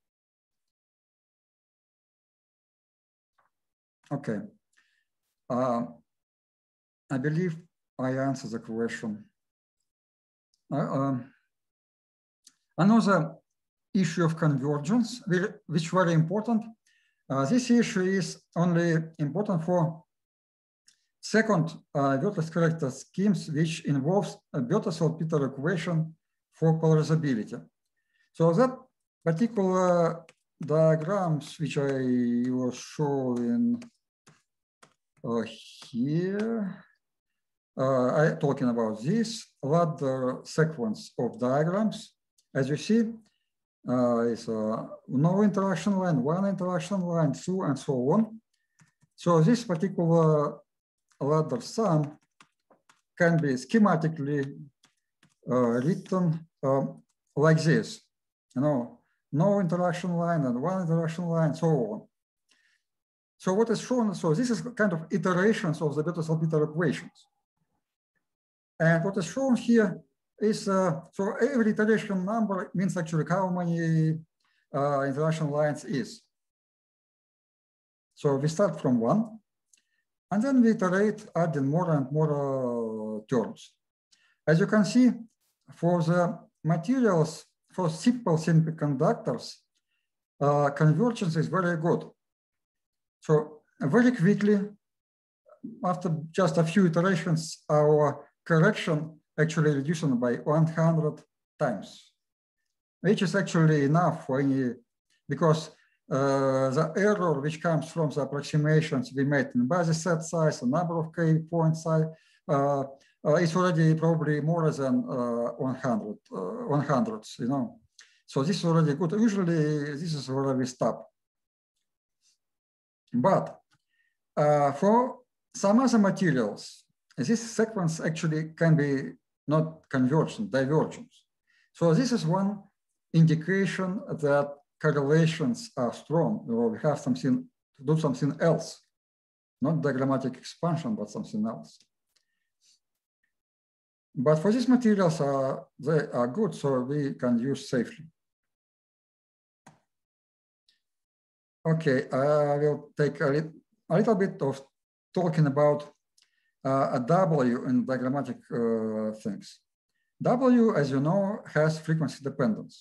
Okay. Uh, I believe I answered the question. Uh, um, another issue of convergence, which is very important. Uh, this issue is only important for second uh, vertex character schemes, which involves a Berthel-Salpeter equation for polarizability. So that particular diagrams, which I was showing uh, here, uh, I'm talking about this ladder sequence of diagrams. As you see, Uh, is uh, no interaction line, one interaction line, two, and so on. So this particular ladder sum can be schematically uh, written uh, like this. You know, no interaction line and one interaction line, so on. So what is shown? So this is kind of iterations of the Berthel-Salpeter equations. And what is shown here is, uh, so every iteration number means actually how many uh, interaction lines is. So we start from one, and then we iterate adding more and more uh, terms. As you can see, for the materials, for simple semiconductors, uh, convergence is very good. So very quickly, after just a few iterations, our correction actually reduced by one hundred times, which is actually enough for any, because uh, the error which comes from the approximations we made in basis set size, the number of K point size, uh, uh, is already probably more than uh, one hundred, uh, one hundreds, you know. So this is already good. Usually this is where we stop. But uh, for some other materials, this sequence actually can be not convergent, divergence. So this is one indication that correlations are strong, or we have something to do something else, not diagrammatic expansion, but something else. But for these materials, uh, they are good, so we can use safely. Okay, I will take a, li a little bit of talking about Uh, a W in diagrammatic uh, things. W, as you know, has frequency dependence.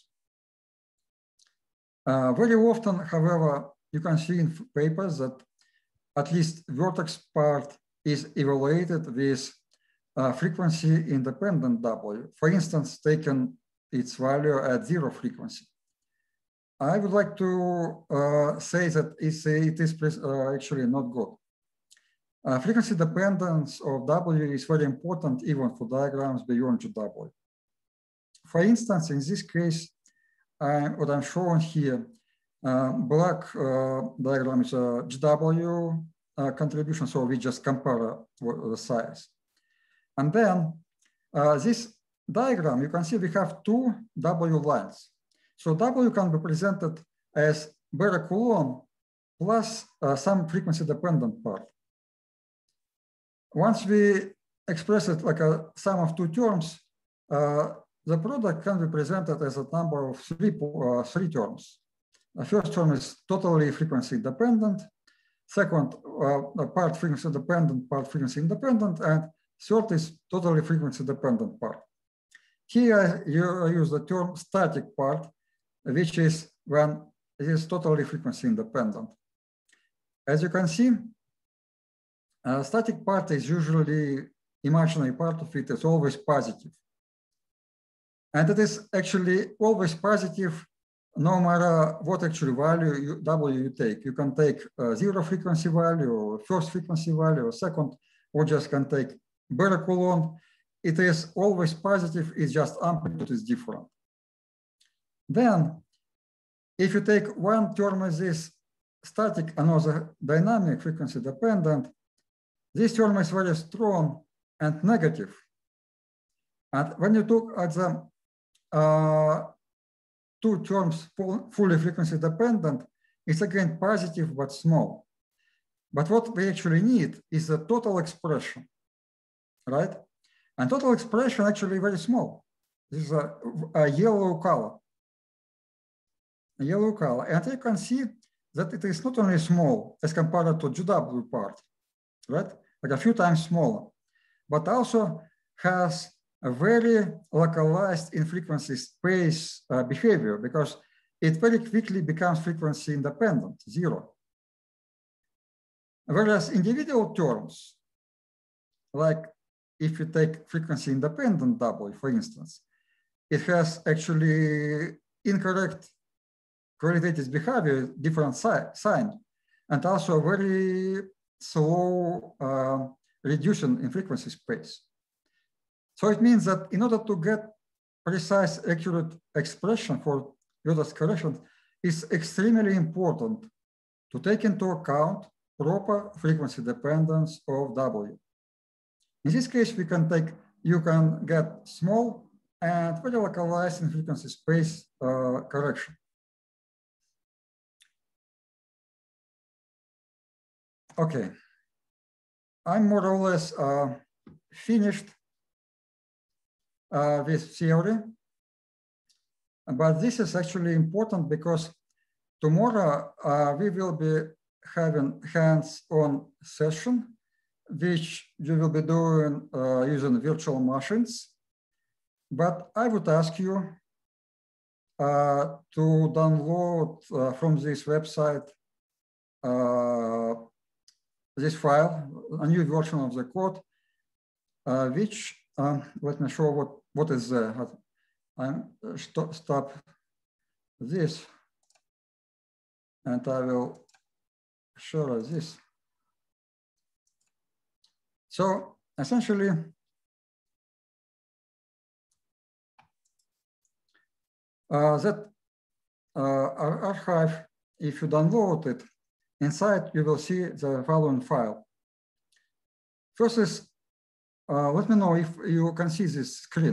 Uh, very often, however, you can see in papers that at least vertex part is evaluated with uh, frequency independent W. For instance, taken its value at zero frequency. I would like to uh, say that it's, it is uh, actually not good. Uh, frequency dependence of W is very important even for diagrams beyond G W. For instance, in this case, uh, what I'm showing here Uh, black uh, diagram is a G W uh, contribution, so we just compare the size. And then uh, this diagram, you can see we have two W lines. So W can be presented as Barer Coulomb plus uh, some frequency dependent part. Once we express it like a sum of two terms, uh, the product can be presented as a number of three, uh, three terms. The first term is totally frequency dependent. Second, uh, part frequency dependent, part frequency independent, and third is totally frequency dependent part. Here you use the term static part, which is when it is totally frequency independent. As you can see, uh, static part is usually imaginary part of it is always positive. And it is actually always positive no matter what actual value you, W you take. You can take a zero frequency value or first frequency value or second, or just can take Barer Coulomb. It is always positive, it's just amplitude is different. Then, if you take one term as this static, another dynamic frequency dependent, this term is very strong and negative. And when you look at the uh, two terms fully frequency dependent, it's again positive but small. But what we actually need is the total expression, right? And total expression actually very small. This is a, a yellow color. A yellow color. And you can see that it is not only small as compared to G W part, right? Like a few times smaller, but also has a very localized in frequency space uh, behavior because it very quickly becomes frequency independent, zero. Whereas individual terms, like if you take frequency independent W, for instance, it has actually incorrect qualitative behavior, different si sign, and also very slow uh, reduction in frequency space. So it means that in order to get precise, accurate expression for Yoda's correction, it's extremely important to take into account proper frequency dependence of W. In this case, we can take, you can get small and very localized in frequency space uh, correction. Okay, I'm more or less uh, finished Uh, with theory, but this is actually important because tomorrow uh, we will be having hands-on session, which you will be doing uh, using virtual machines. But I would ask you uh, to download uh, from this website uh, this file, a new version of the code, uh, which uh, let me show what What is there? I'm st stop this, and I will show this. So essentially, uh, that uh, archive, if you download it, inside you will see the following file. First is Uh, let me know if you can see this screen.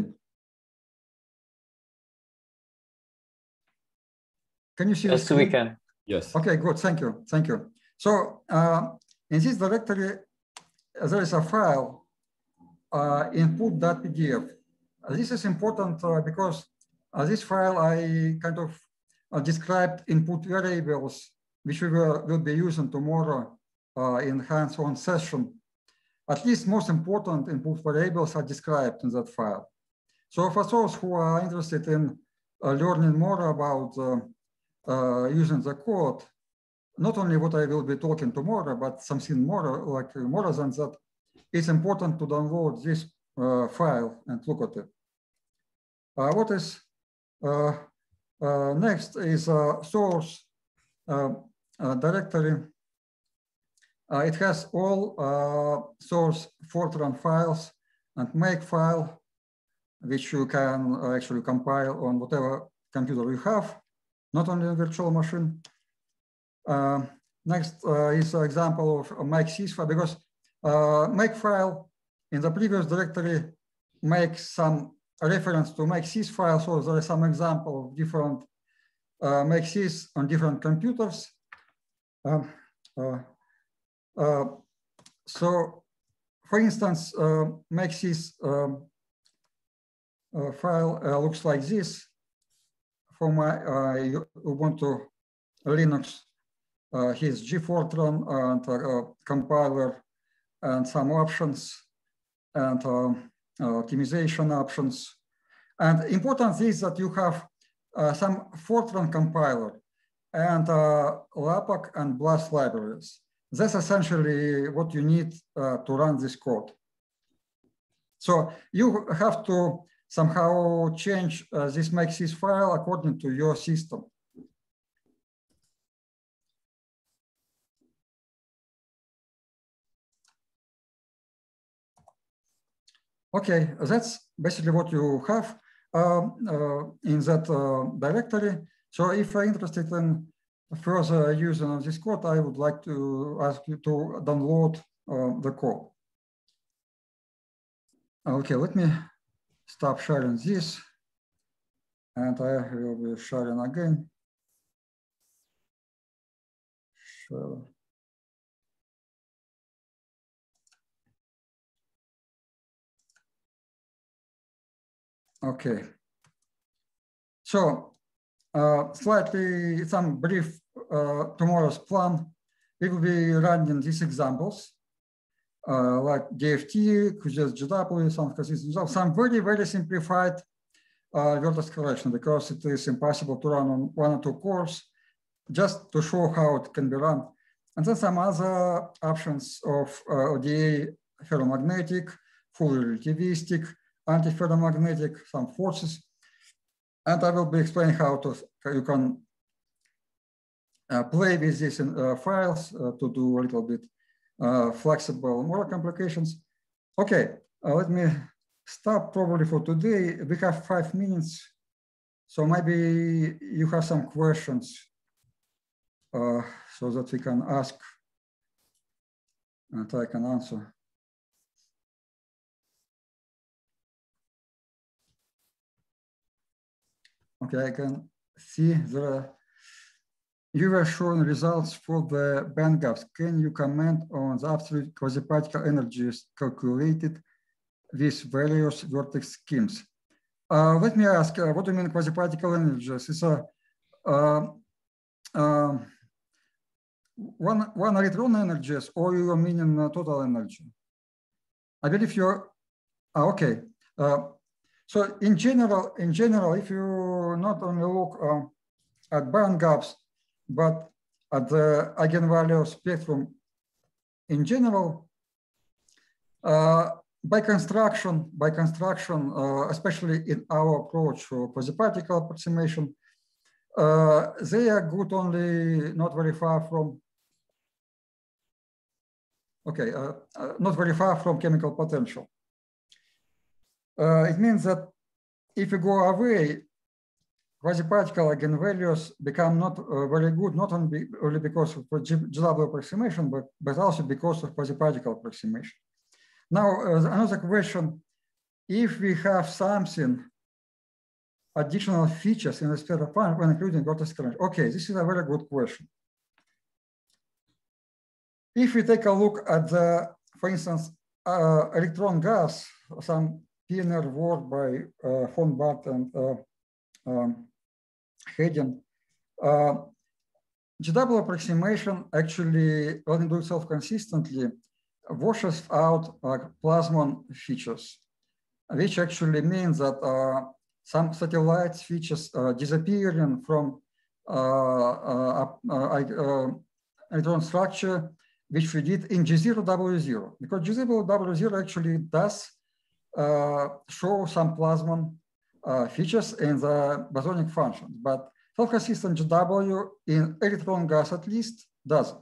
Can you see yes, the screen? we can. Yes. Okay, good. Thank you. Thank you. So uh, in this directory, there is a file uh, input.pdf. Uh, this is important uh, because uh, this file I kind of uh, described input variables, which we will, will be using tomorrow uh, in hands-on session. At least most important input variables are described in that file. So for those who are interested in uh, learning more about uh, uh, using the code, not only what I will be talking tomorrow, but something more like more than that, it's important to download this uh, file and look at it. Uh, what is uh, uh, next is a source uh, uh, directory. Uh, it has all uh, source Fortran files and make file, which you can actually compile on whatever computer you have, not only a virtual machine. Uh, next uh, is an example of makesys file, because uh, makefile in the previous directory makes some reference to makesys file. So there is some example of different uh, makesys on different computers. Um, uh, uh, so, for instance, uh, makesys um, uh, file uh, looks like this. For my uh, Ubuntu Linux, uh, here's gfortran and uh, compiler and some options and uh, uh, optimization options. And important is that you have uh, some Fortran compiler and uh, LAPACK and BLAS libraries. That's essentially what you need uh, to run this code. So you have to somehow change uh, this makesys file according to your system. Okay, that's basically what you have um, uh, in that uh, directory. So if you're interested in further using of this code, I would like to ask you to download uh, the code. Okay, let me stop sharing this. And I will be sharing again. Share. Okay. So uh, slightly some brief uh, tomorrow's plan. We will be running these examples uh, like D F T, QGIS G W, some consistent, some very, very simplified uh, vertex correction, because it is impossible to run on one or two cores, just to show how it can be run. And then some other options of uh, O D A, ferromagnetic, fully relativistic, anti-ferromagnetic, some forces. And I will be explaining how to you can uh, play with these in, uh, files uh, to do a little bit uh, flexible more complications. Okay, uh, let me stop probably for today. We have five minutes, so maybe you have some questions uh, so that we can ask and I can answer. Okay, I can see the you were showing results for the band gaps. Can you comment on the absolute quasi-particle energies calculated with various vertex schemes? Uh, let me ask, uh, what do you mean quasi-particle energies? It's a uh, uh, one one electron energies, or you are meaning uh, total energy? I believe you're uh, okay. Uh, so in general, in general, if you not only look uh, at band gaps, but at the eigenvalue spectrum in general, uh, by construction, by construction, uh, especially in our approach for quasi-particle approximation, uh, they are good only not very far from, okay, uh, uh, not very far from chemical potential. Uh, it means that if you go away, quasi-particle eigenvalues become not uh, very good, not only, only because of G W approximation, but, but also because of quasi-particle approximation. Now, uh, another question, if we have something, additional features in the sphere of fun when including vertex correction. Okay, this is a very good question. If we take a look at the, for instance, uh, electron gas, some pioneer work by uh, von Barth and uh, um, Hedin, uh, G W approximation actually, when it does self-consistently, washes out uh, plasmon features, which actually means that uh, some satellite features uh, disappearing from uh, uh, uh, uh, electron structure, which we did in G zero W zero, because G zero W zero actually does uh, show some plasmon uh, features in the bosonic functions, but self-consistent G W in electron gas at least doesn't.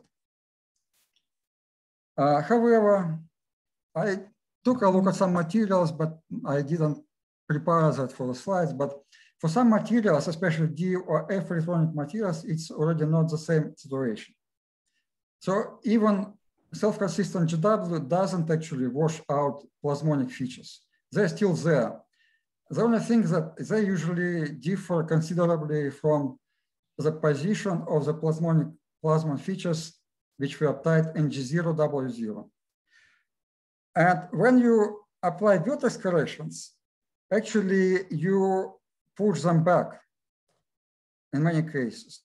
Uh, however, I took a look at some materials, but I didn't prepare that for the slides. But For some materials, especially D or F electronic materials, it's already not the same situation. So even self-consistent G W doesn't actually wash out plasmonic features. They're still there. The only thing that they usually differ considerably from the position of the plasmonic plasmon features which were tied in G zero W zero. And when you apply vertex corrections, actually you push them back in many cases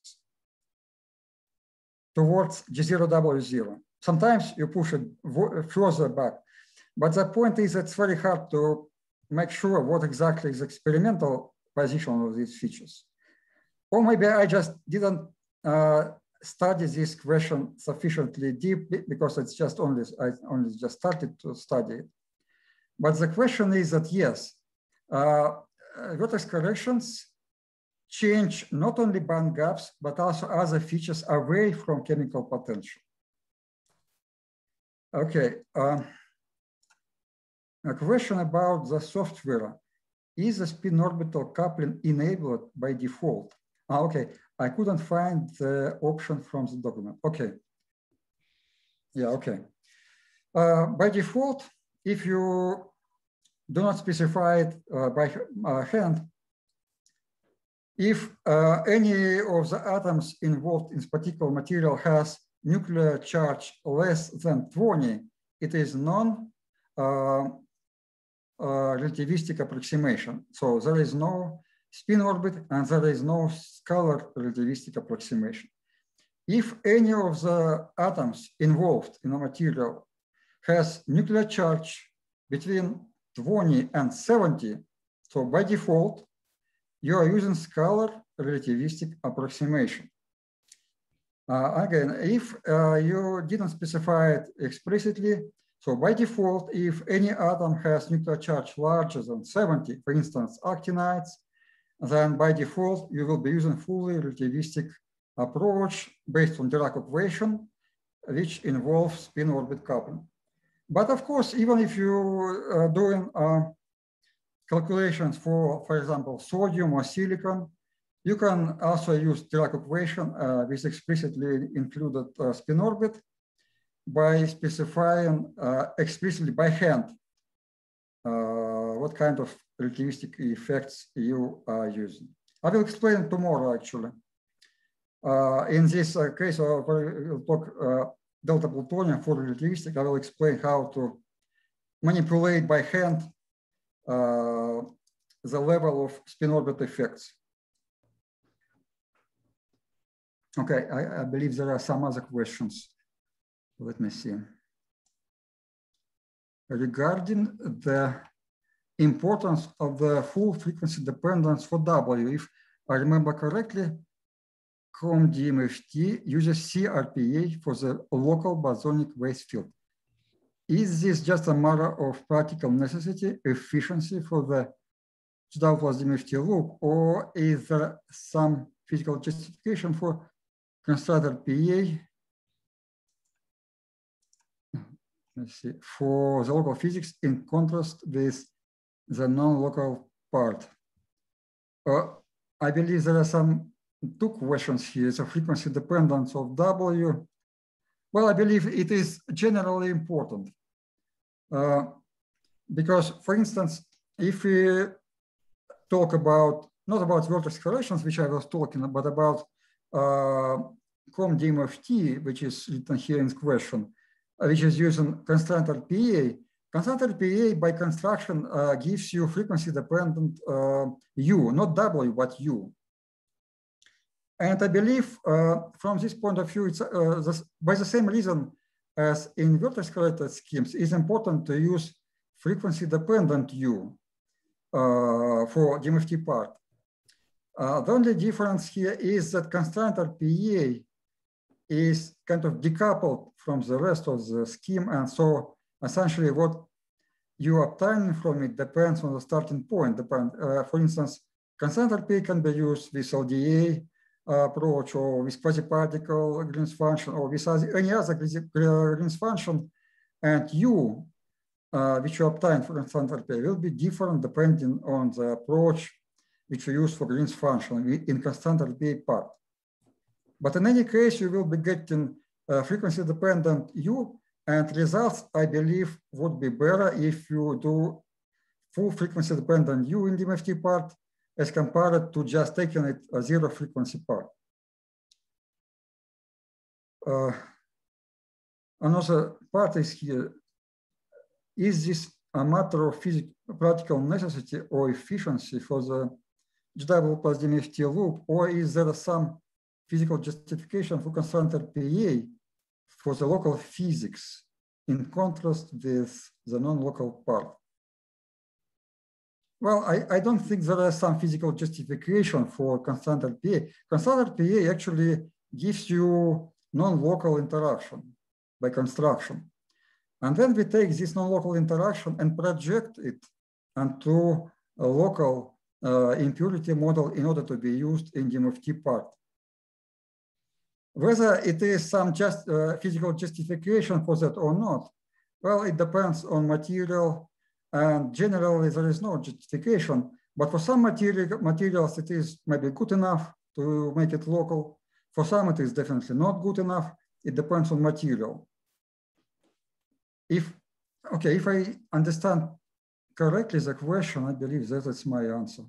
towards G zero W zero. Sometimes you push it further back, but the point is it's very hard to make sure what exactly is the experimental position of these features. Or maybe I just didn't uh, study this question sufficiently deep because it's just only, I only just started to study it. But the question is that yes, uh, vertex corrections change not only band gaps, but also other features away from chemical potential. Okay, uh, a question about the software. Is the spin orbital coupling enabled by default? Ah, okay, I couldn't find the option from the document. Okay, yeah, okay. Uh, by default, if you do not specify it uh, by uh, hand, if uh, any of the atoms involved in this particular material has nuclear charge less than twenty, it is non uh, uh, relativistic approximation. So there is no spin orbit and there is no scalar relativistic approximation. If any of the atoms involved in a material has nuclear charge between twenty and seventy, so by default, you are using scalar relativistic approximation. Uh, again, if uh, you didn't specify it explicitly, so by default, if any atom has nuclear charge larger than seventy, for instance, actinides, then by default, you will be using fully relativistic approach based on Dirac equation, which involves spin orbit coupling. But of course, even if you are doing uh, calculations for, for example, sodium or silicon, you can also use Dirac equation uh, with explicitly included uh, spin orbit by specifying uh, explicitly by hand uh, what kind of relativistic effects you are using. I will explain tomorrow, actually. Uh, in this uh, case, uh, we'll talk uh, delta plutonium for relativistic. I will explain how to manipulate by hand uh, the level of spin orbit effects. Okay, I, I believe there are some other questions. Let me see. Regarding the importance of the full frequency dependence for W, if I remember correctly, COM-D-M-F-T uses C R P A for the local bosonic waste field. Is this just a matter of practical necessity, efficiency for the W plus D M F T loop, or is there some physical justification for constraint R P A? Let's see, for the local physics in contrast with the non-local part? Uh, I believe there are some two questions here. The frequency dependence of W. Well, I believe it is generally important uh, because, for instance, if we talk about, not about vertex corrections, which I was talking about, but about uh, COM-D M F T, which is written here in the question, which is using constraint R P A. Constraint R P A by construction uh, gives you frequency dependent uh, U, not W, but U. And I believe uh, from this point of view, it's uh, this, by the same reason as in vertex corrected schemes, it's important to use frequency dependent U uh, for D M F T part. Uh, the only difference here is that constraint R P A is kind of decoupled from the rest of the scheme. And so essentially what you obtain from it depends on the starting point. Depend, uh, for instance, constraint R P A can be used with L D A uh, approach or with quasi-particle Green's function or with any other Green's function. And U, uh, which you obtain for constraint R P A, will be different depending on the approach which we use for Green's function in constant R P A part. But in any case, you will be getting uh, frequency dependent U, and results, I believe, would be better if you do full frequency dependent U in the M F T part as compared to just taking it a zero frequency part. Uh, another part is here, is this a matter of physical practical necessity or efficiency for the G W plus D M F T loop, or is there some physical justification for constant R P A for the local physics in contrast with the non-local part? Well, I, I don't think there is some physical justification for constant R P A. Constant R P A actually gives you non-local interaction by construction. And then we take this non-local interaction and project it onto a local uh, impurity model in order to be used in the M F T part. Whether it is some just uh, physical justification for that or not, well, it depends on material, and generally there is no justification, but for some material, materials it is maybe good enough to make it local. For some it is definitely not good enough. It depends on material. If, okay, if I understand correctly the question, I believe that is my answer.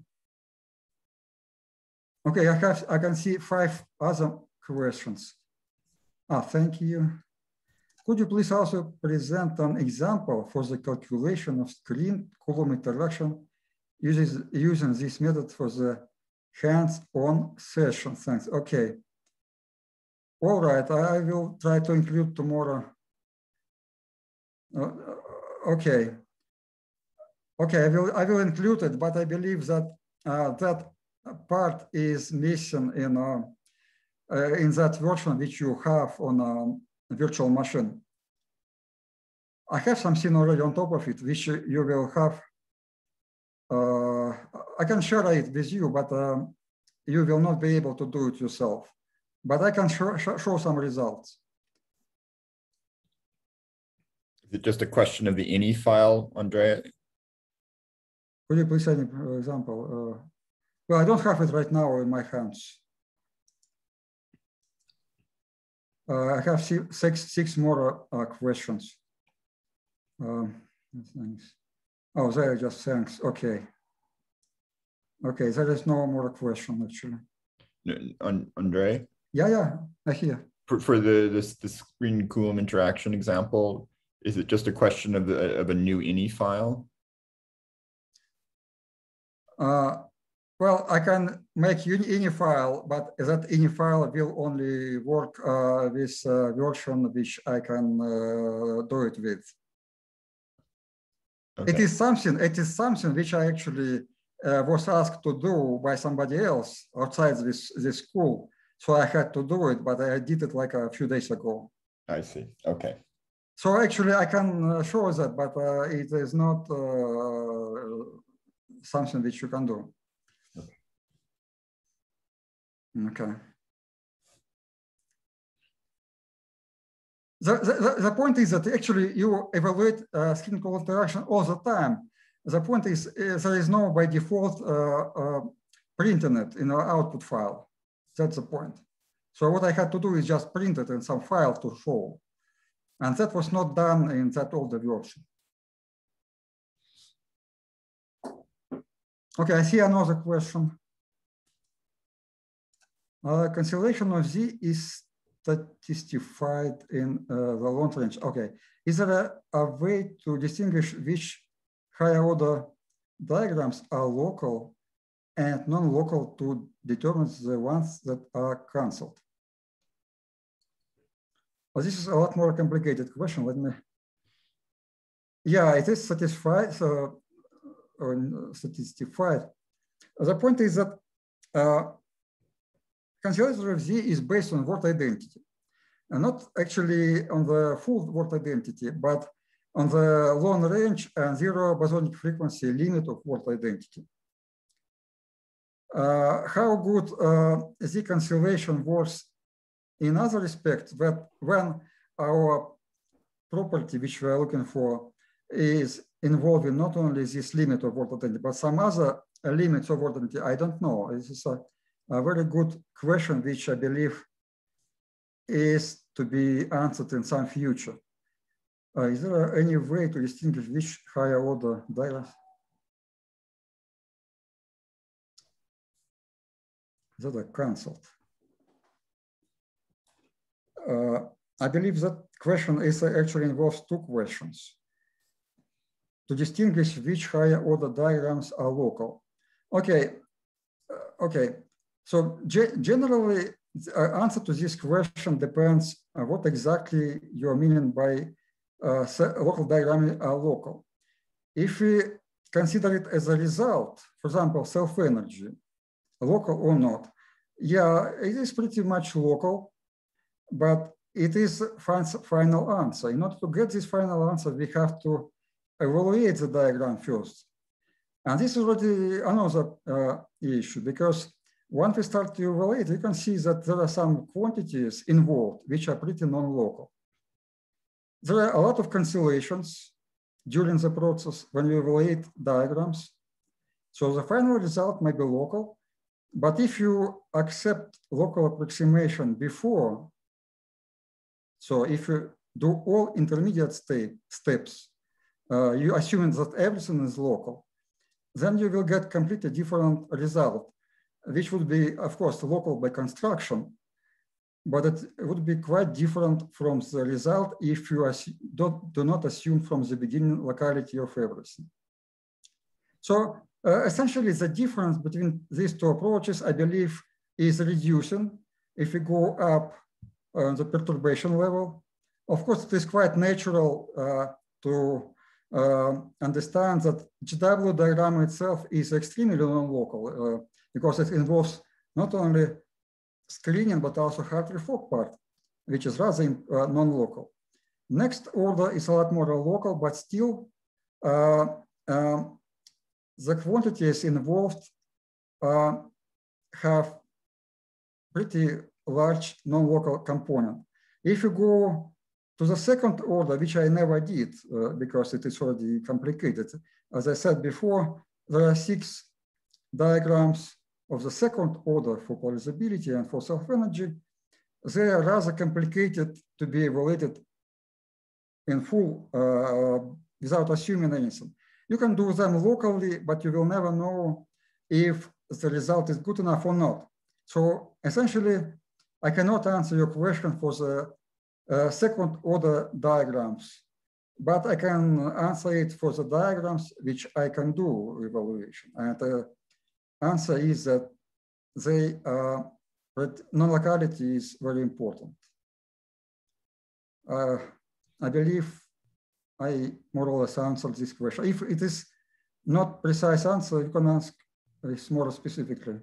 Okay, I have, I can see five other questions. Ah, thank you. Could you please also present an example for the calculation of screen Coulomb interaction uses, using this method for the hands-on session? Thanks. Okay. All right, I will try to include tomorrow. Uh, okay. Okay, I will, I will include it, but I believe that uh, that part is missing in uh, Uh, in that version which you have on a virtual machine. I have something already on top of it, which you will have. Uh, I can share it with you, but um, you will not be able to do it yourself. But I can show, show some results. Is it just a question of the I N I file, Andrea? Could you please send an example? Uh, well, I don't have it right now in my hands. Uh, I have six, six more uh, questions. Um, thanks. Oh, there are just thanks. Okay. Okay, there is no more question actually. Andre? Yeah, yeah, I hear. For, for the this the screen Coulomb interaction example, is it just a question of the of a new I N I file? Uh, Well, I can make I N I file, but that I N I file will only work uh, with a version which I can uh, do it with. Okay. It is something. It is something which I actually uh, was asked to do by somebody else outside this this school, so I had to do it. But I did it like a few days ago. I see. Okay. So actually, I can show that, but uh, it is not uh, something which you can do. Okay. The, the, the point is that actually you evaluate uh, skin color interaction all the time. The point is, is there is no by default uh, uh, printing it in our output file. That's the point. So what I had to do is just print it in some file to show. And that was not done in that older version. Okay, I see another question. Uh, cancellation of Z is statistified in uh, the long range. Okay, is there a, a way to distinguish which higher order diagrams are local and non-local to determine the ones that are canceled? Well, this is a lot more complicated question. Let me. Yeah, it is satisfied, so, or statistified. The point is that uh, cancellation of Z is based on word identity, and not actually on the full word identity, but on the long range and zero bosonic frequency limit of word identity. Uh, how good uh, Z cancellation works in other respects, that when our property which we are looking for is involving not only this limit of word identity, but some other limits of ordinality? I don't know. This is a, a very good question, which I believe is to be answered in some future. Uh, is there any way to distinguish which higher order diagrams? That are cancelled. Uh, I believe that question is uh, actually involves two questions. To distinguish which higher order diagrams are local. Okay, uh, okay. So ge generally, the answer to this question depends on what exactly you're meaning by uh, local diagrams are local. If we consider it as a result, for example, self-energy, local or not, yeah, it is pretty much local, but it is final answer. In order to get this final answer, we have to evaluate the diagram first. And this is already another uh, issue, because once we start to evaluate, you can see that there are some quantities involved which are pretty non-local. There are a lot of cancellations during the process when you evaluate diagrams. So the final result may be local, but if you accept local approximation before, so if you do all intermediate state steps, uh, you assuming that everything is local, then you will get completely different result, which would be, of course, local by construction, but it would be quite different from the result if you don't, do not assume from the beginning locality of everything. So uh, essentially the difference between these two approaches, I believe, is reducing if we go up on the perturbation level. Of course, it is quite natural uh, to uh, understand that G W diagram itself is extremely non-local uh, because it involves not only screening, but also Hartree Fock part, which is rather uh, non-local. Next order is a lot more local, but still uh, um, the quantities involved uh, have pretty large non-local component. If you go to the second order, which I never did uh, because it is already complicated. As I said before, there are six diagrams of the second order for polarizability and for self-energy. They are rather complicated to be evaluated in full uh, without assuming anything. You can do them locally, but you will never know if the result is good enough or not. So essentially, I cannot answer your question for the uh, second order diagrams, but I can answer it for the diagrams which I can do evaluation. And the answer is that they, uh, that non-locality is very important. Uh, I believe I more or less answered this question. If it is not precise answer, you can ask this more specifically.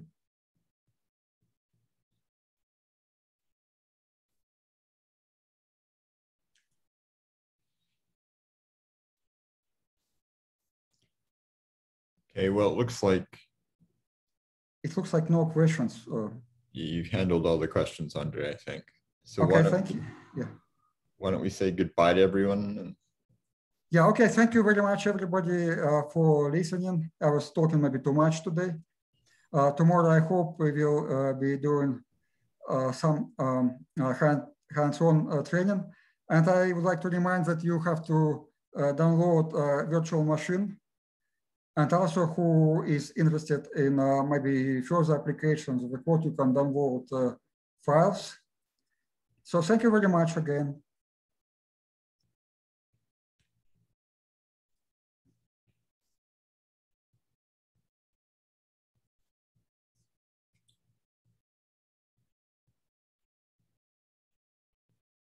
Okay, well, it looks like it looks like no questions. Uh, you've handled all the questions, Andre, I think. So okay, why don't, thank you. Yeah. Why don't we say goodbye to everyone? Yeah, okay, thank you very much, everybody, uh, for listening. I was talking maybe too much today. Uh, tomorrow, I hope we will uh, be doing uh, some um, uh, hand, hands-on uh, training. And I would like to remind that you have to uh, download a virtual machine. And also who is interested in uh, maybe further applications of the code, you can download uh, files. So thank you very much again.